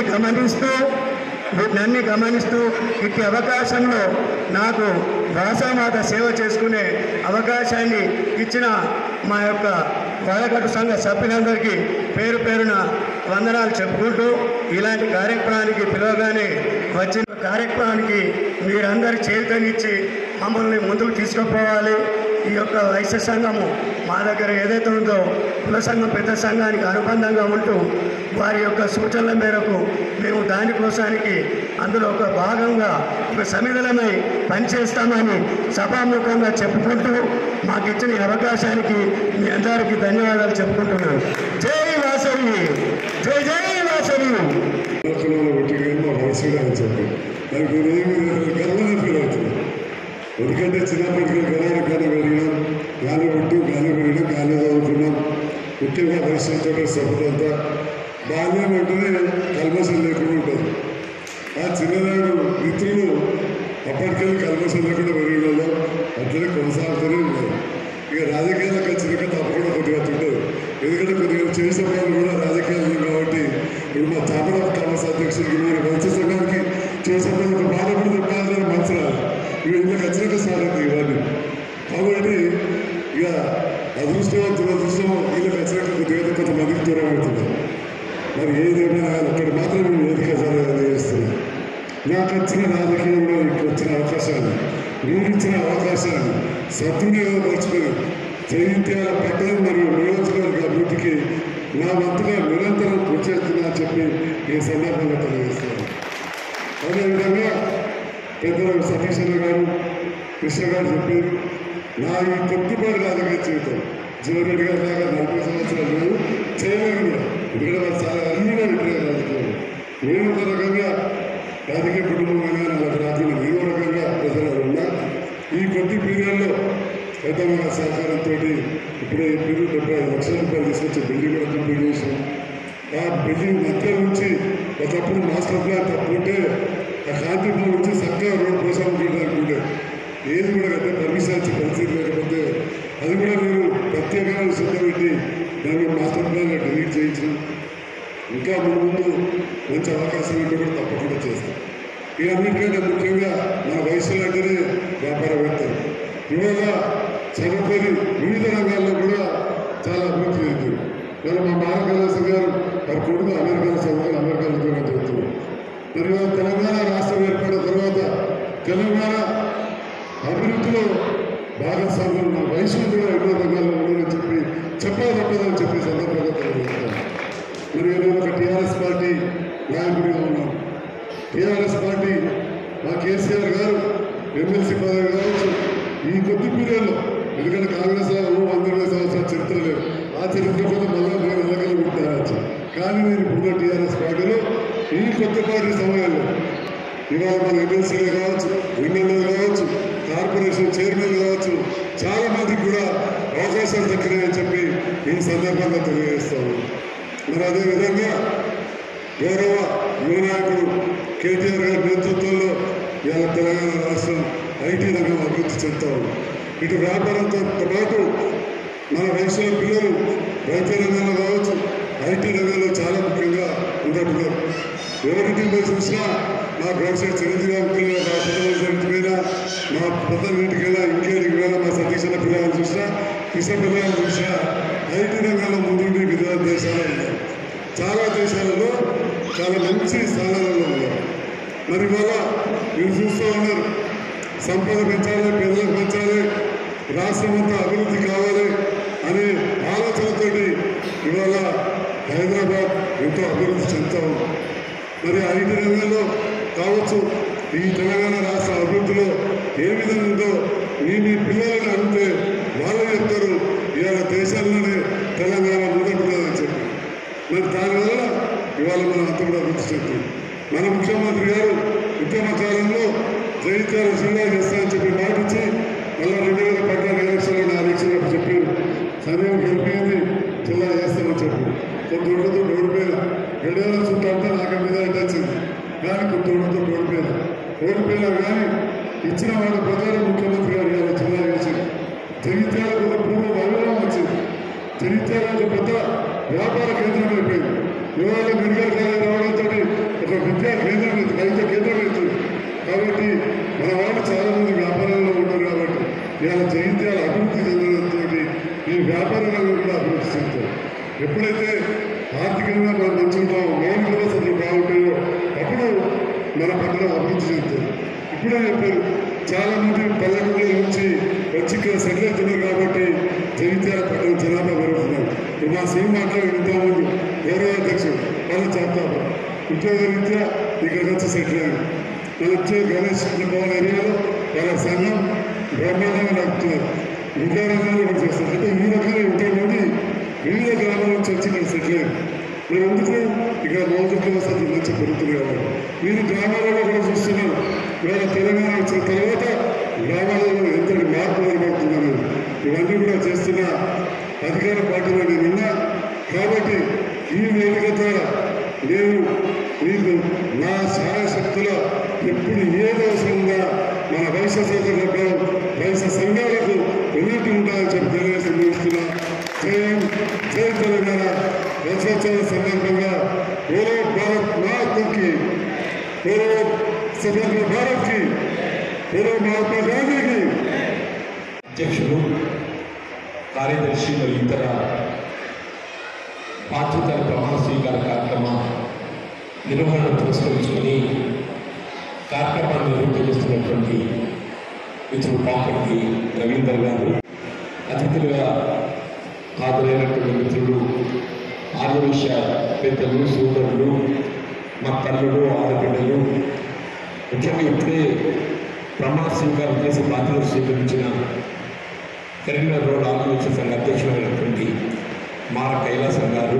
గమనిస్తూ ఇట్టి అవకాశంలో నాకు వాసవమాత సేవ చేసుకునే అవకాశాన్ని ఇచ్చిన మా యొక్క వాడగట్టు సంఘ సభ్యులందరికీ పేరు పేరున వందనాలు చెప్పుకుంటూ ఇలాంటి కార్యక్రమానికి పిలవగానే వచ్చిన కార్యక్రమానికి మీరందరూ చేతనిచ్చి మమ్మల్ని ముందుకు తీసుకుపోవాలి. ఈ యొక్క వైశ్య సంఘము మా దగ్గర ఏదైతే ఉందో కుల సంఘం పెద్ద సంఘానికి అనుబంధంగా ఉంటూ వారి యొక్క సూచనల మేరకు మేము దానికోసానికి అందులో ఒక భాగంగా ఒక సమిధలమై పనిచేస్తామని సభాముఖంగా చెప్పుకుంటూ మాకు ఇచ్చిన అవకాశానికి మీ అందరికీ ధన్యవాదాలు చెప్పుకుంటున్నాను. జై వాసవి, జై జై వాసవి. ఎందుకంటే చిన్నప్పటికీ గలాన్ని పెరిగినాం, గాలి పుట్టి గాలి పెరిగినాం, గాలి చదువుకున్నాం. ముఖ్యంగా పరిశ్రమతో సభ్యులంతా బాల్యం అంటేనే కల్మసం లేకుండా ఉంటుంది. ఆ చిన్ననాడు మిత్రులు అప్పటికెళ్ళి కల్మసం లేకుండా పెరిగినాం, అట్లనే కొనసాగుతూనే ఉన్నారు. ఇక రాజకీయాలకు వచ్చినాక తప్పకుండా కొద్దిగా ఉంటుంది. ఎందుకంటే కొద్దిగా చేసే వాళ్ళు కూడా రాజకీయాలు లేవు కాబట్టి ఇప్పుడు మా చాపల కామర్స్ అధ్యక్షుడికి మీరు మంచి సంఘానికి చేసే ఒక బాధపడి చెప్పాలని మనసు రాదు. వీళ్ళకి వచ్చినాక సాగదు ఇవన్నీ. కాబట్టి ఇక అదృష్టం వీళ్ళకి వచ్చినాక కొద్దిగా కొంతమందికి దూరం అవుతుంది. మరి ఏదేమైనా అక్కడ మాత్రం నేను వేదిక చేస్తున్నాను. నాకు వచ్చిన రాజకీయంలో ఇక్కడ వచ్చిన అవకాశాన్ని, మీరు ఇచ్చిన అవకాశాన్ని సద్వినియోగపరుచుకొని జగిత్యాల పట్టణం మరియు నియోజకవర్గ అభివృద్ధికి నా వంతుగా నిరంతరం కృషి చేస్తున్నా అని చెప్పి ఈ సందర్భంగా తెలియజేస్తున్నాను. అదేవిధంగా పెద్దలు సతీష్ అన్న గారు, కృష్ణ గారు చెప్పారు. నా ఈ కొద్దిపాటి రాజకీయ జీవితం జీవన్ రెడ్డి గారి దాకా 40 సంవత్సరాలు లేదు, చేయలేదు కూడా. ఎందుకంటే వాళ్ళు చాలా అన్నీ విప్లవ రాజకీయాలు. నేను ఒక రకంగా రాజకీయ కుటుంబంగా నాకు రాజకీయ నేను రకంగా ప్రజలు ఉన్నా. ఈ కొద్ది పీరియడ్లో పెద్దమ్మ సహకారంతో ఇప్పుడే 75 లక్షల రూపాయలు తీసుకొచ్చి బిల్డింగ్ కూడా కంప్లీట్ చేసాం. ఆ బిల్డింగ్ మధ్య నుంచి ఒకప్పుడు మాస్టర్ ప్లాన్ తప్పుకుంటే ఆ కాంతిపూర్ నుంచి చక్కగా రోడ్డు కోసం అనుకుంటే ఏది కూడా కట్టే పర్మిషన్ ఇచ్చే పరిస్థితి లేకపోతే అది కూడా మీరు ప్రత్యేకంగా శ్రద్ధ పెట్టి దాన్ని మాస్టర్ ప్లాన్ డిలీట్ చేయించడం. ఇంకా ముందు మంచి అవకాశం ఉంటే కూడా తప్పకుండా చేస్తాం. ఈ అన్నిటికంటే ముఖ్యంగా మన వయసులో అంటేనే వ్యాపారవేత్తలు ఇవాళ చదువుకొని వివిధ రంగాల్లో కూడా చాలా అభివృద్ధి చెందుతుంది. ఇవాళ మా బాలకళాశ గారు వారి కొడుకు అమెరికాలో చదువుకొని అమెరికాలో ఉద్యోగం చెబుతున్నారు. మరి ఇవాళ తెలంగాణ రాష్ట్రం ఏర్పడిన తర్వాత తెలంగాణ అభివృద్ధిలో భాగస్వామ్యం మన వయసులో కూడా ఎన్నో రంగాల్లో ఉండాలని చెప్పి చెప్పదని చెప్పి సందర్భంగా తెలియజేస్తాను. మరి నేను ఒక టీఆర్ఎస్ పార్టీ నాయకుడిగా ఉన్నాను. టీఆర్ఎస్ పార్టీ మా కేసీఆర్ గారు ఎమ్మెల్సీ పదవి కావచ్చు ఈ కొద్ది పీరియడ్లో, ఎందుకంటే కాంగ్రెస్లో 120 సంవత్సరాల చరిత్ర లేదు, ఆ చరిత్ర కూడా మళ్ళీ నేను వెళ్ళగలుగుతాను. కానీ నేను ఇప్పుడున్న టీఆర్ఎస్ పార్టీలో ఈ కొద్దిపాటి సమయంలో ఇవాళ మన ఎమ్మెల్సీలు కావచ్చు, ఎమ్మెల్యేలు కావచ్చు, కార్పొరేషన్ చైర్మన్లు కావచ్చు, చాలా మందికి కూడా అవకాశాలు దక్కినాయని చెప్పి ఈ సందర్భంగా తెలియజేస్తాను. మరి అదేవిధంగా గౌరవ యువ నాయకుడు కేటీఆర్ గారి నేతృత్వంలో ఇవాళ తెలంగాణ రాష్ట్రం ఐటీ రంగం అభివృద్ధి చెందుతా ఉంది. ఇటు వ్యాపారంతో పాటు మన వయసులో పిల్లలు వైద్య రంగంలో కావచ్చు, ఐటీ రంగంలో చాలా ముఖ్యంగా ఉన్నట్టున్నారు. ఎవరింటికి పోయి చూసినా మా ప్రొఫెసర్ చిరంజీవి పిల్లలు, మా పిల్లల మీద మా ప్రధాని ఇంటికైనా ఇంకేటికి పోయినా మా సతీశ్వర పిల్లలను చూసినా, కృష్ణ పిల్లలను చూసినా ఐటీ రంగంలో ముందుండి వివిధ దేశాలు ఉన్నారు. చాలా దేశాలలో చాలా మంచి స్థానాలలో ఉన్నారు. మరి ఇవాళ మీరు చూస్తూ ఉన్నారు, సంపద పెంచాలి, పేదలకు పెంచాలి, రాష్ట్రం అంతా అభివృద్ధి కావాలి అనే ఆలోచనతోటి ఇవాళ హైదరాబాద్ ఎంతో అభివృద్ధి చెందుతూ ఉంది. మరి ఐటీ రంగంలో కావచ్చు, ఈ తెలంగాణ రాష్ట్ర అభివృద్ధిలో ఏ విధంగా ఉందో మీ పిల్లలను అడిగితే వాళ్ళు చెప్తారు ఇవాళ దేశంలోనే తెలంగాణ మొదటిదని చెప్పి. మరి దానివల్ల ఇవాళ మనం అంత కూడా అభివృద్ధి చెందుతుంది. మన ముఖ్యమంత్రి గారు ఉద్యమ కాలంలో జగిత్యాల జిల్లా చేస్తానని చెప్పి మాటించి మళ్ళీ 2014 ఎలక్షన్లో నా ఎలక్షన్ చెప్పి సమయం గెలిపింది జిల్లా చేస్తామని చెప్పి కొంత ఉండతో ఓడిపోయినా 7 చుట్టూ అంతా నాకు మీద వచ్చింది. కానీ కొంత ఉండతో ఓడిపోయినా కానీ ఇచ్చిన వాళ్ళ ప్రజలు ముఖ్యమంత్రి గారు ఇవాళ జిల్లా చేసింది. జగిత్యాలకు ఒక పూర్వ వైభవం వచ్చింది. జగిత్యాలకు పెద్ద వ్యాపార కేంద్రం అయిపోయింది. ఇవాళ మెడికల్ కాలేజ్ రావడంతో ఒక విద్యా కేంద్రం అవుతుంది, వైద్య కేంద్రం అవుతుంది. కాబట్టి మన వాళ్ళు చాలా మంది వ్యాపారంలో ఉన్నారు. కాబట్టి ఇవాళ జగిత్యాల అభివృద్ధి చెందడంతో ఈ వ్యాపార రంగం కూడా అభివృద్ధి చెందుతారు. ఎప్పుడైతే ఆర్థికంగా మనం మంచి ఉంటామో, మౌలిక వసతులు బాగుంటాయో అప్పుడు మన పట్టణం అభివృద్ధి చెందుతుంది. ఇప్పుడే చెప్పారు, చాలా మంది పల్లెటూళ్ళ నుంచి వచ్చి ఇక్కడ సెటిల్ అవుతున్నారు. కాబట్టి జగిత్యాల పట్టణం జనాభా పెరుగుతున్నారు. మా సీఎం మాట్లాడి ఇంతకుముందు గౌరవ అధ్యక్షుడు వాళ్ళు చెప్తారు, ఉద్యోగ రీత్యా ఇక్కడికి వచ్చి సెటిల్ అయ్యారు. మన వచ్చే గణేష్ భవన్ ఏరియాలో వాళ్ళ సంఘం బ్రహ్మాండంగా నడుపుతున్నారు. విద్యా రంగంలో కూడా చేస్తారు. అంటే ఈ రకంగా ఇంతమంది వివిధ గ్రామాల నుంచి వచ్చి ఇక్కడ సెటిల్ అయ్యారు. మేము ఎందుకు ఇక్కడ మౌలిక వసతులు మంచి పెరుగుతున్నాయి. కాబట్టి మీరు గ్రామాలలో కూడా చూస్తున్నారు. ఇవాళ తెలంగాణ వచ్చిన తర్వాత గ్రామాలలో ఎంతటి మార్పు ఏర్పడుతుందని ఇవన్నీ కూడా చేస్తున్న అధికార పార్టీలో నేను ఉన్నా. కాబట్టి ఈ వేదిక ద్వారా నేను మీకు నా శాయశక్తుల ఎప్పుడు ఏది అవసరంగా మన వైశ్య సోదరులకు, వైశ్య సంఘాలకు ఎన్నిటి ఉంటాయని చెప్పి తెలియజేసి ముగిస్తున్నా. జై తెలంగాణ వజ్రోత్సవ సందర్భంగా పూర్వ భారత్ మాతకి, పూర్వ స్వతంత్ర భారత్కి, పూర్వ మహాత్మా గాంధీకి. అధ్యక్షులు, కార్యదర్శి మరియు ఇతర బాధ్యతల ప్రమాణ స్వీకార కార్యక్రమ నిర్వహణ పురస్కరించుకొని కార్యక్రమాన్ని నిర్వహిస్తున్నటువంటి మిత్రుడు పాపకి రవీందర్ గారు, అతిథులుగా హాజరైనటువంటి మిత్రులు, ఆర్యవైశ్య పెద్దలు, సోదరులు, మా తల్లులు, ఆడబిడ్డలు, ముఖ్యంగా ఇప్పుడే ప్రమాణ స్వీకారం చేసి బాధ్యతలు స్వీకరించిన కరీంనగర్ రోడ్ ఆర్యవైశ్య సంఘ అధ్యక్షులైనటువంటి మార కైలాసం గారు,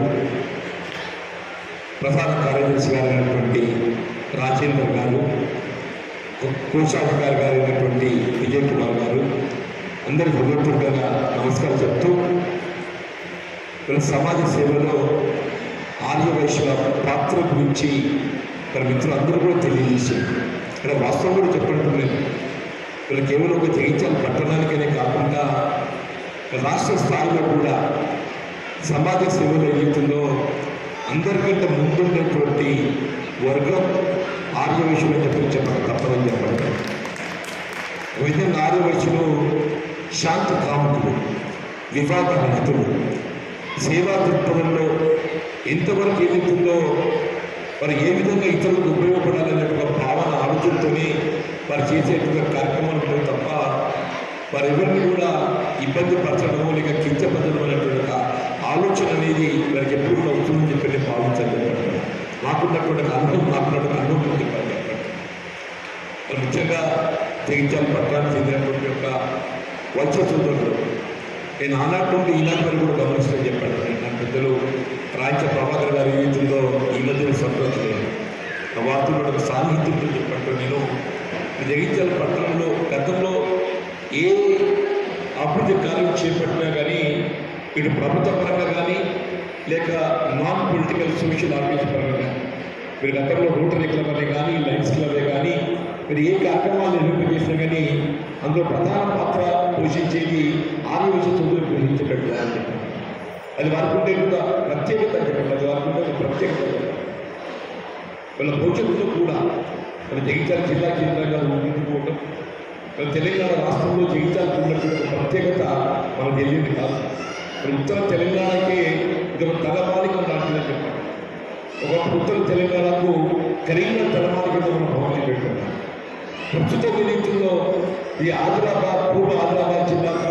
ప్రధాన కార్యదర్శి గారైనటువంటి రాజేందర్ గారు, కోశాధికారి గారైనటువంటి విజయ్ కుమార్ గారు, అందరికీ హృదయపూర్వకంగా నమస్కారం చెప్తూ వీళ్ళ సమాజ సేవలో ఆర్యవైశ్యుల పాత్ర గురించి మన మిత్రులు అందరూ కూడా తెలియజేశారు. ఇక్కడ వాస్తవం కూడా చెప్పంటున్నాను, వీళ్ళ కేవలం ఒక జగిత్యాల పట్టణానికనే కాకుండా రాష్ట్ర స్థాయిలో కూడా సమాజ సేవలో ఏదైతుందో అందరికంటే ముందున్నటువంటి వర్గం ఆర్యవైశ్యులు అని చెప్పక తప్పదని చెప్పండి. విధంగా ఆర్యవైశ్యులు శాంత కాముకులు, వివాద రహితులు, సేవా దృక్పథంలో ఎంతవరకు ఏదైతుందో మరి ఏ విధంగా ఇతరులకు ఉపయోగపడాలనే ఒక భావన ఆలోచనతోనే వారు చేసేటువంటి కార్యక్రమాలు తప్ప వారు ఎవరిని కూడా ఇబ్బంది పరచడమో లేక కించపరచడం అనేటువంటి ఒక ఆలోచన అనేది వారికి ఎప్పుడు అవుతుందని చెప్పి నేను భావించాలి. మాకున్నటువంటి అనుభవం చెప్పండి. మరి ముఖ్యంగా జగిత్యాల పట్టణానికి చెందినటువంటి యొక్క వైద్య సోదరులు నేను ఆనాటి నుండి ఈనాటి వరకు కూడా గమనిస్తాను చెప్పండి. నా పెద్దలు రాజ్య ప్రభాకర్ గారి ఏదైతుందో ఈ మధ్యన సంప్రదించలేదు వార్తలు ఒక సాన్నిహిత్యంతో చెప్పండి. నేను జగిత్యాల పట్టణంలో గతంలో ఏ అభివృద్ధి కార్యం చేపట్టినా కానీ ఇటు ప్రభుత్వ పరంగా కానీ లేక నాన్ పొలిటికల్ సోషల్ ఆర్గనైజేషన్ పరంగా కానీ మీరు గతంలో రోటరీ క్లబ్ అనే కానీ లయన్స్ క్లబ్ కానీ మీరు ఏ కార్యక్రమాలు నిర్వహించేసినా కానీ అందులో ప్రధాన పాత్ర పోషించేది ఆర్యవైశ్య సోదరులు పోషించేటట్టు అది వారికి ఉండే ప్రత్యేకత చెప్పండి. అది వారికి ఉండే ప్రత్యేకత వాళ్ళ భవిష్యత్తులో కూడా మన జగిత్యాల జిల్లా కేంద్రంగా రూపొందించుకోవడం మన తెలంగాణ రాష్ట్రంలో జగిత్యాలకు ఉన్నటువంటి ప్రత్యేకత మనకు తెలియదు కాదు. మరి ఉత్తర తెలంగాణకి ఇది ఒక తలమాలిక లాంటిదని చెప్పండి. ఒకప్పుడు ఉత్తర తెలంగాణకు కరీంనగర్ తలమాలికతో మనం భవనం పెట్టుకున్నాం. ప్రస్తుత వినీతుల్లో ఈ ఆదిలాబాద్ పూర్వ ఆదిలాబాద్ జిల్లాకు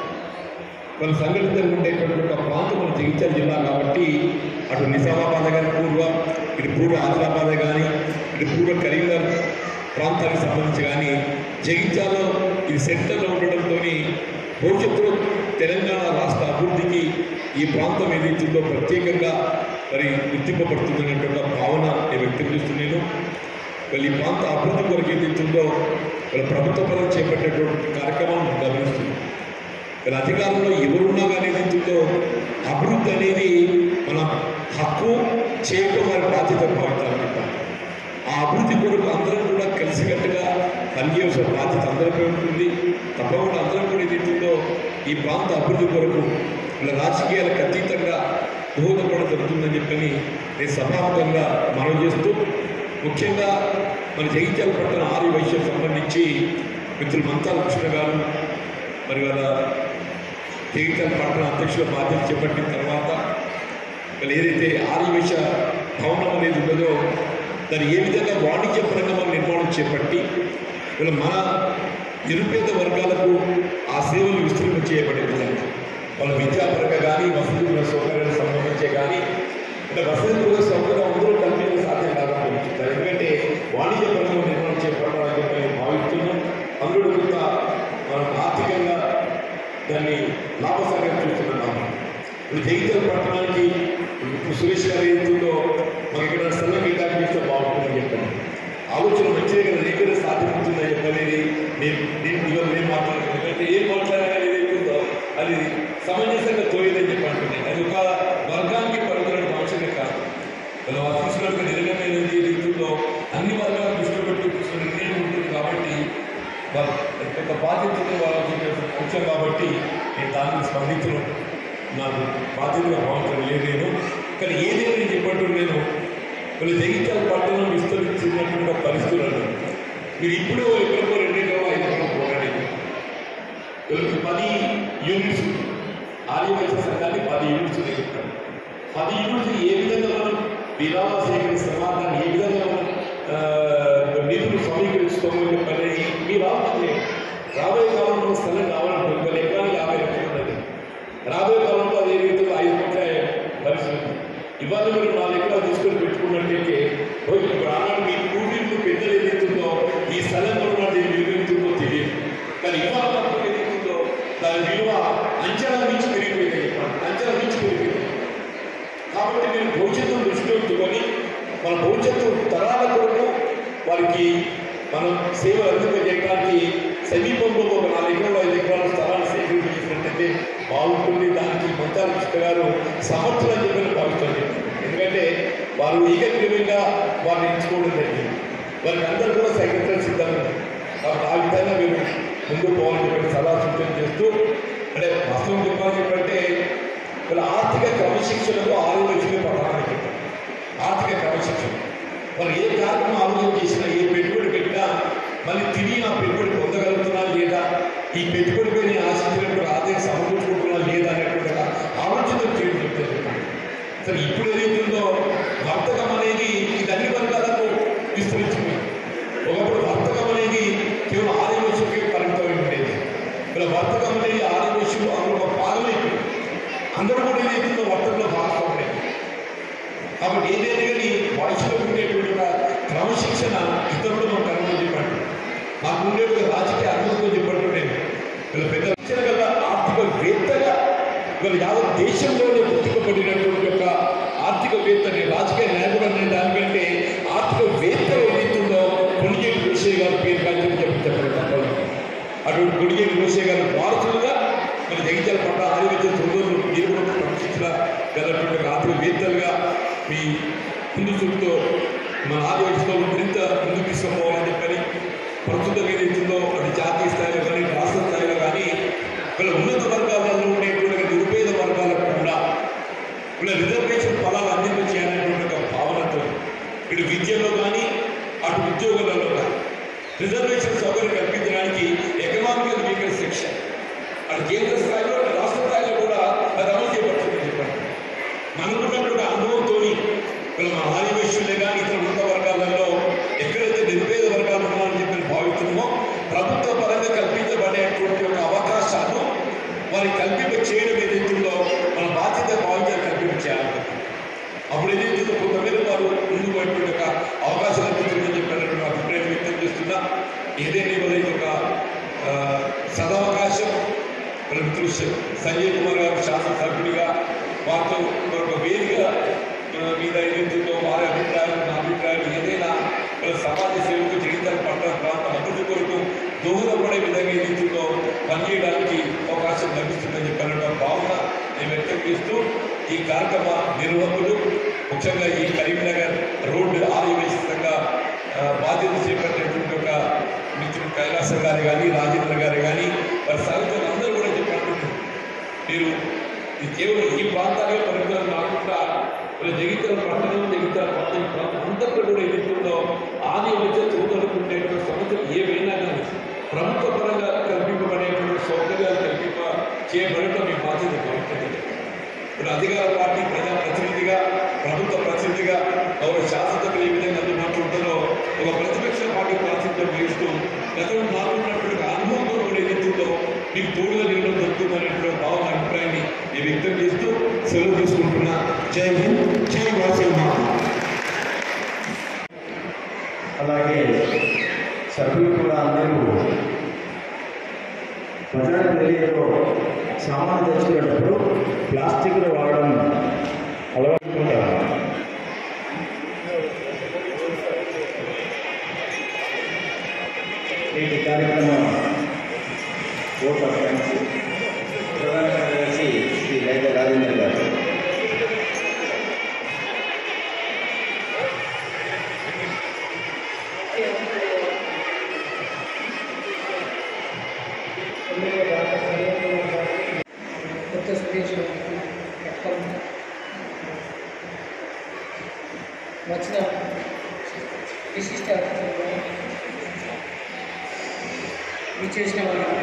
మన సంఘటితంగా ఉండేటువంటి ఒక ప్రాంతం మన జగిత్యాల జిల్లా కాబట్టి అటు నిజామాబాద్ కానీ ఇటు పూర్వ ఆదిలాబాద్ కానీ ఇటు పూర్వ కరీంనగర్ ప్రాంతానికి సంబంధించి కానీ జగిత్యాలలో ఇది సెంటర్లో ఉండడంతో భవిష్యత్తులో తెలంగాణ రాష్ట్ర అభివృద్ధికి ఈ ప్రాంతం ఏదైతుందో ప్రత్యేకంగా మరి గుర్తింపబడుతుందనేటువంటి భావన నేను వ్యక్తం చేస్తున్నాను. ఈ ప్రాంత అభివృద్ధి కొరకు ఏదైతుందో వాళ్ళ ప్రభుత్వ పరం చేపట్టేటువంటి కార్యక్రమాలను గమనిస్తున్నాం. కానీ అధికారంలో ఎవరున్నా కానీ ఏదైతుందో అభివృద్ధి అనేది మన హక్కు చేయడం వారి బాధ్యత భావించాలన్నమాట. ఆ అభివృద్ధి కొరకు అందరం కూడా కలిసికట్టుగా పనిచేయాల్సిన బాధ్యత అందరిపై ఉంటుంది. తప్పకుండా అందరం కూడా ఏదైతుందో ఈ ప్రాంత అభివృద్ధి కొరకు ఇలా రాజకీయాలకు అతీతంగా దోహదపడడం జరుగుతుందని చెప్పని నేను సభాముఖంగా మనవి చేస్తూ ముఖ్యంగా మన జగిత్యాల పట్టణ ఆర్యవైశ్యం సంబంధించి మిత్రులు మంతాల కృష్ణ గారు మరి వాళ్ళ జగిత్యాల పట్టణ అధ్యక్షుల బాధ్యత చేపట్టిన తర్వాత ఏదైతే ఆర్యవైశ్య భవనం అనేది ఉన్నదో దాన్ని ఏ విధంగా వాణిజ్యపరంగా మనం నిర్మాణం చేపట్టి ఇలా మన నిరుపేద వర్గాలకు ఆ సేవలు విస్తృతం చేయబడే విధంగా వాళ్ళ విద్యాపరంగా కానీ వసతి గృహ సౌకర్యాలకు సంబంధించే కానీ అంటే వసతి గృహ సౌకర్యం అందరూ కల్పించడం సాధ్యం కాకపోవచ్చు. ఎందుకంటే వాణిజ్యపరంగా నిర్మాణం చేపట్టాలని చెప్పి నేను భావిస్తున్నాం. అందరూ కూడా మనం ఆర్థికంగా దాన్ని లాభసాగరం చూస్తున్నాం. ఇప్పుడు జగిత్యాల పట్టణానికి ఇప్పుడు సురేష్ గారు ఏదో మనకి ఇక్కడ స్థలం కేటాయింపు చేస్తే బాగుంటుందని చెప్పాను. ఆలోచన మంచిదే కదా, దగ్గర సాధ్యమవుతుందని చెప్పనేది నేను మాట్లాడుతున్నాను. ఎందుకంటే ఏం మాట్లాడాలి ఏదైతుందో అది సమంజసంగా తోయదని చెప్పి అంటున్నాను. అది ఒక వర్గానికి పరుగుతున్న అవసరం కాదు. ఇలా తీసుకున్న నిర్ణయం ఏదైతే ఏదైతుందో అన్ని వర్గాలు దృష్టి పెట్టి తీసుకున్న నిర్ణయం ఉంటుంది కాబట్టి ఒక బాధ్యత ముఖ్యం కాబట్టి నేను దాన్ని స్పందించడం నాకు బాధ్యతగా భావించడం లేదు నేను. కానీ ఏదైనా నేను చెప్పట్టు నేను వీళ్ళు జగిత్యాల పట్టణం విస్తరించినటువంటి పరిస్థితులను మీరు ఇప్పుడు ఎక్కడికో 2-5 పోరాడి వీళ్ళకి 10 యూనిట్స్ ఆర్యవైశ్య సంఘాన్ని 10 యూనిట్స్ చెప్పారు. 10 యూనిట్స్ ఏ విధంగా మనం విరాళాలు సేకరిస్తామా, దాన్ని ఏ విధంగా మనం నిధులు సమీకరిస్తామో చెప్పనేది మీరు ఆలోచన. రాబోయే కాలంలో స్థలం కావాలంటే 1 ఎకరాలు 50 లక్షలు ఉన్నది. రాబోయే కాలంలో అదే రీతిలో 5 కోట్ల పరిస్థితి. ఇవాళ మీరు 4 ఎకరాలు తీసుకొని పెట్టుకున్నట్లయితే ఇప్పుడు ఆనాడు మీ పూర్వీకులు పెద్దలు ఏదైతుందో ఈ స్థలం కొన్నది విలువెంతుందో తెలియదు. కానీ ఇవాళ తప్ప ఏదైతుందో దాని విలువ అంచనా మించి పెరిగిపోయింది. అంచనా మించి పెరిగిపోయింది. కాబట్టి మీరు భవిష్యత్తును దృష్టిలో ఉంచుకొని మన భవిష్యత్తు తరాల కొరకు వారికి మనం సేవలు అందించడానికి సమీపంలో ఒక 4 ఎకరాలు 5 ఎకరాల స్థలాన్ని సేకరించినట్లయితే బాగుంటుంది. దానికి మంతాల కృష్ణ గారు సమర్థులని చెప్పని భావిస్తుంది. ఎందుకంటే వారు ఏకగ్రీవంగా వారిని ఎంచుకోవడం జరిగింది. వారికి అందరూ కూడా సెక్రటరీ సిద్ధంగా ఉంది. కాబట్టి ఆ విధంగా మీరు ముందుకు పోవాలని చెప్పి సలహా సూచన చేస్తూ అంటే వాస్తవం చెప్పాలని చెప్పంటే వీళ్ళ ఆర్థిక క్రమశిక్షణలో ఆర్యవైశ్యులు ప్రధానమైన ఆర్థిక క్రమశిక్షణ. వాళ్ళు ఏ కార్యక్రమం ఆలోచన చేసినా, ఏ పెట్టుబడి పెట్టినా మళ్ళీ తిరిగి ఆ పెట్టుబడి పొందగలుగుతున్నా లేదా, ఈ పెట్టుబడిపై ఆశించినటువంటి ఆదాయం సమకూర్చుకుంటున్నా లేదా అనేటువంటి ఆలోచనలు చేయడం చెప్తారు. సరే, ఇప్పుడు ఏదైతుందో వర్తకం అనేది ఇది అన్ని వర్గాలకు విస్తరించిపోయింది. ఒకప్పుడు వర్తకం అనేది కేవలం ఆదివాసులకే పరిమితమై ఉండేది. ఇలా వర్తకం అనేది ఆదివాసులు అందులో ఒక భాగమైపోయింది. అందరూ కూడా ఏదైతుందో వర్తకంలో భాగస్వామ్యం. కాబట్టి ఏదైనా కానీ వయసులో ఉండేటువంటి క్రమశిక్షణ ఇతరులు మనం కనుగొని చెప్పండి. మాకు ఉండేటువంటి రాజకీయ అనుభవంతో చెప్పండి. వీళ్ళ పెద్ద శిక్షణ గల ఆర్థికవేత్తగా వీళ్ళు యావత్ దేశంలోనే గుర్తింపబడినటువంటి ఒక ఆర్థికవేత్తని, రాజకీయ నాయకుడు అనే దానికంటే ఆర్థికవేత్త ఏదైతుందో కొణిజేటి రోషయ్య గారు పేరు కాల్చి చెప్పారు తప్పదు. అటువంటి కొణిజేటి రోషయ్య గారు వారసులుగా మన జగిత్యాల పట్ల ఆదివాసీ సోదరులు మీరు కూడా క్రమశిక్షణ గలటువంటి ఆర్థికవేత్తలుగా మీ ముందు చూపుతో మన ఆదివాసీలో మరింత ముందుకు తీసుకుపోవాలని చెప్పని ప్రస్తుతం ఏదైతుందో అది జాతీయ స్థాయిలో కానీ రాష్ట్ర స్థాయిలో కానీ వీళ్ళ ఉన్నత వర్గాలలో ఉండేటువంటి నిరుపేద వర్గాలకు కూడా వీళ్ళ రిజర్వేషన్ ఫలాలు అందింప చేయాలనేటువంటి ఒక భావనతో ఇటు విద్యలో కానీ అటు ఉద్యోగాలలో కానీ రిజర్వేషన్ సౌకర్యం కల్పించడానికి ఎకనామికల్ వీకర్ సెక్షన్ అటు కేంద్ర స్థాయిలో రాష్ట్ర స్థాయిలో కూడా అది అమలు చేయబడుతుందని చెప్పండి. మనకున్నటువంటి అనుభవంతో వీళ్ళు మన ఆదివాసీలే కానీ ఇతర ఉన్నత వర్గాలలో ఎక్కడైతే నిరుపేద వర్గాలు ఉన్నారని చెప్పి భావిస్తున్నామో ప్రభుత్వ పరంగా కల్పించబడేటువంటి ఒక అవకాశాలు వారికి కల్పింప చేయడం ఏదైతుందో మన బాధ్యత భావించాలి, కల్పింప చేయాలి. అప్పుడు ఏదైతుందో కొంతమేర వారు ముందుకు పోయేటువంటి ఒక అవకాశం కల్పించిందని చెప్పినటువంటి అభిప్రాయం వ్యక్తం చేస్తున్నా. ఏదైనా వాళ్ళకి ఒక సదవకాశం వాళ్ళ మిత్రులు సంజయ్ కుమార్ గారు శాసనసభ్యుడిగా వారితో ఒక వేదిక మీద ఏదైతుందో వారి అభిప్రాయాలు, నా అభిప్రాయాలు ఏదైనా వాళ్ళ సమాజ సేవకు జగిత్యాల పట్టణ ప్రాంత అభివృద్ధి కొరకు దోహదపడే విధంగా ఏదైతుందో పనిచేయడానికి అవకాశం లభిస్తుందని చెప్పినటువంటి భావన నేను వ్యక్తం చేస్తూ ఈ కార్యక్రమ నిర్వాహకులు ముఖ్యంగా ఈ కరీంనగర్ రోడ్డు ఆదివాసీగా బాధ్యత చేపట్టేటువంటి ఒక మిత్రుడు కైలాస గారు కానీ రాజేంద్ర గారు కానీ వారి సహచరులు అందరూ కూడా చెప్పారు. మీరు ఇది కేవలం ఈ ప్రాంతాలే పరిమితం కాకుండా జగిత్యాల పట్టణం, జగిత్యాల ప్రాంతం అంతట్లో కూడా ఎదుర్కొందో ఆదివాసీ చూడనుకుంటేటువంటి సమస్యలు ఏవైనా కానీ ప్రభుత్వ పరంగా కల్పింపబడేటువంటి సౌకర్యాలు కల్పింప చేయబడటం మీ బాధ్యత భావించండి. ఇప్పుడు అధికార పార్టీ ప్రజాప్రతినిధిగా, ప్రభుత్వ ప్రతినిధిగా గౌరవ శాసనసభ్యులు ఏ విధంగా అందుబాటులో ఉంటారో ఒక ప్రతిపక్ష పార్టీ ప్రాతినిధ్యం వహిస్తూ గతంలో మారుతున్నటువంటి అనుభవంతో కూడా ఏదైతుందో మీకు తోడుగా నిలడం దొరుకుతుందనేటువంటి భావన అభిప్రాయాన్ని నేను వ్యక్తం చేస్తూ సెలవు తీసుకుంటున్నా. జై హింద్, జై వాసవి. అలాగే సభ్యులు కూడా అందరూ బజార్ ఢిల్లీలో సామాన్లు తెచ్చుకునేటప్పుడు ప్లాస్టిక్లో వాడడం అలవాటుకుంటారు. ఈ కార్యక్రమం ప్రధాన కార్యదర్శి శ్రీ లైక రాజేంద్ర గారు. వచ్చిన విశిష్ట విచ్చేసిన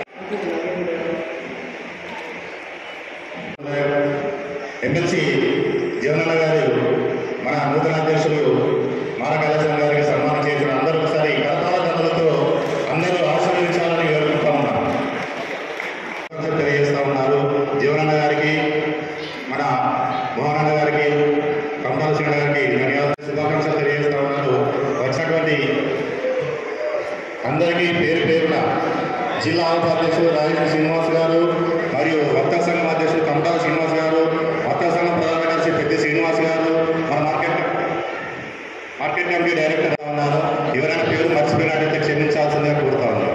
ఎమ్మెల్సీ జీవనన్న గారు మన నూతన అధ్యక్షులు మారకలచంద్ర గారికి సన్మానం చేసిన అందరూ ఒకసారి కరతాళ దండలతో అందరూ ఆశీర్వదించాలని వేడుకుంటా ఉన్నాం. తెలియజేస్తా ఉన్నారు. జీవనన్న గారికి, మన మోహనన్న గారికి, కంపాలసిన గారికి ధన్యవాదాలు, శుభాకాంక్షలు తెలియజేస్తా ఉన్నారు. వచ్చినటువంటి అందరికీ పేరు పేరున జిల్లా ఉపాధ్యక్షుడు రాజేంద్ర శ్రీనివాస్ గారు మరియు వర్తక సంఘం అధ్యక్షుడు కంటాల శ్రీనివాస్ గారు, వర్తక సంఘం ప్రధాన కార్యదర్శి పెద్ద శ్రీనివాస్ గారు, మన మార్కెట్ కమిటీ డైరెక్టర్ ఉన్నారు. ఎవరైనా పేరు మర్చిపోయినట్టయితే క్షమించాల్సిందిగా కోరుతా ఉన్నారు.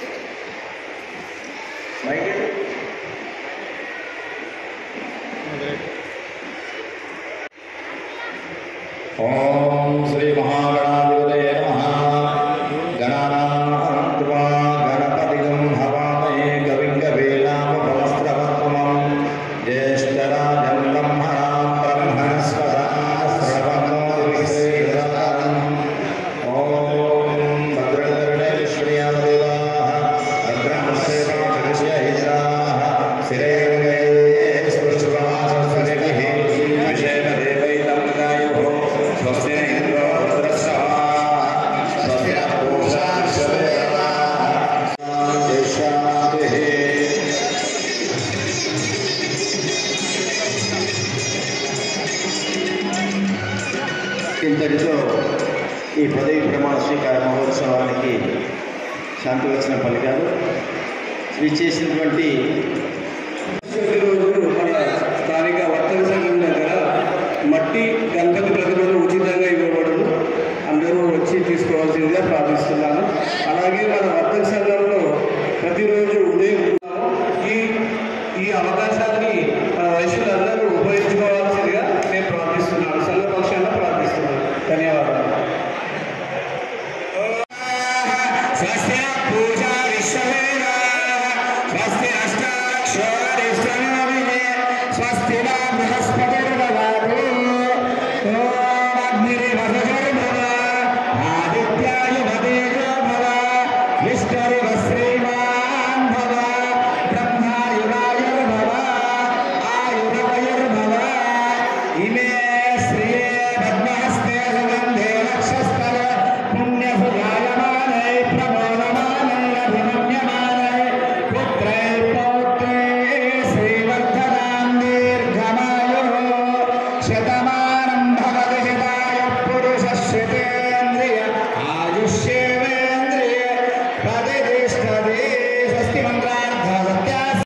మైక్ ఓం శ్రీ మహాగణాధిపతయే నమః. గణానాం త్వా గణపతిగం హవామహే కవిం కవీనాముపమస్రవస్తమం. జ్యేష్ఠరాజం బ్రహ్మణాం బ్రహ్మణస్పద శ్రవణోదివిశ్రేదసాదనం. ఓం భద్రకర్ణే విష్ణుయాదేవాః భద్రం పశ్యేమాక్షయ హిజ్రాః శిరేర్గై స్పృశుభాసస్వతిభిః విషేమ దేవైతం గాయుః స్వస్తి ఇంద్రో భద్రస్వాః స్వస్తి నః పూషా విశ్వవేదాః శాంతిః. ఇంతటితో ఈ పదవి ప్రమాణ స్వీకార మహోత్సవానికి శాంతివచన పలికారు. విచ్చేసినటువంటి ప్రతిరోజు మన స్థానిక వర్తక సంఘం దగ్గర మట్టి గణపతి ప్రతిమలు ఉచితంగా ఇవ్వబడును. అందరూ వచ్చి తీసుకోవాల్సిందిగా ప్రార్థిస్తున్నాను. అలాగే మన వర్తక సంఘంలో ప్రతిరోజు ఉదయం ఈ అవకాశాన్ని మన వైశ్యులందరూ ఉపయోగించుకోవాల్సిందిగా నేను ప్రార్థిస్తున్నాను. సంఘ పక్షాన ప్రార్థిస్తున్నాను. ధన్యవాదాలు. స్వస్తి పూజా విశ్వవేదాః స్వస్తి అష్టాక్షరాదిష్టనామినే స్వస్తి బృహస్పతి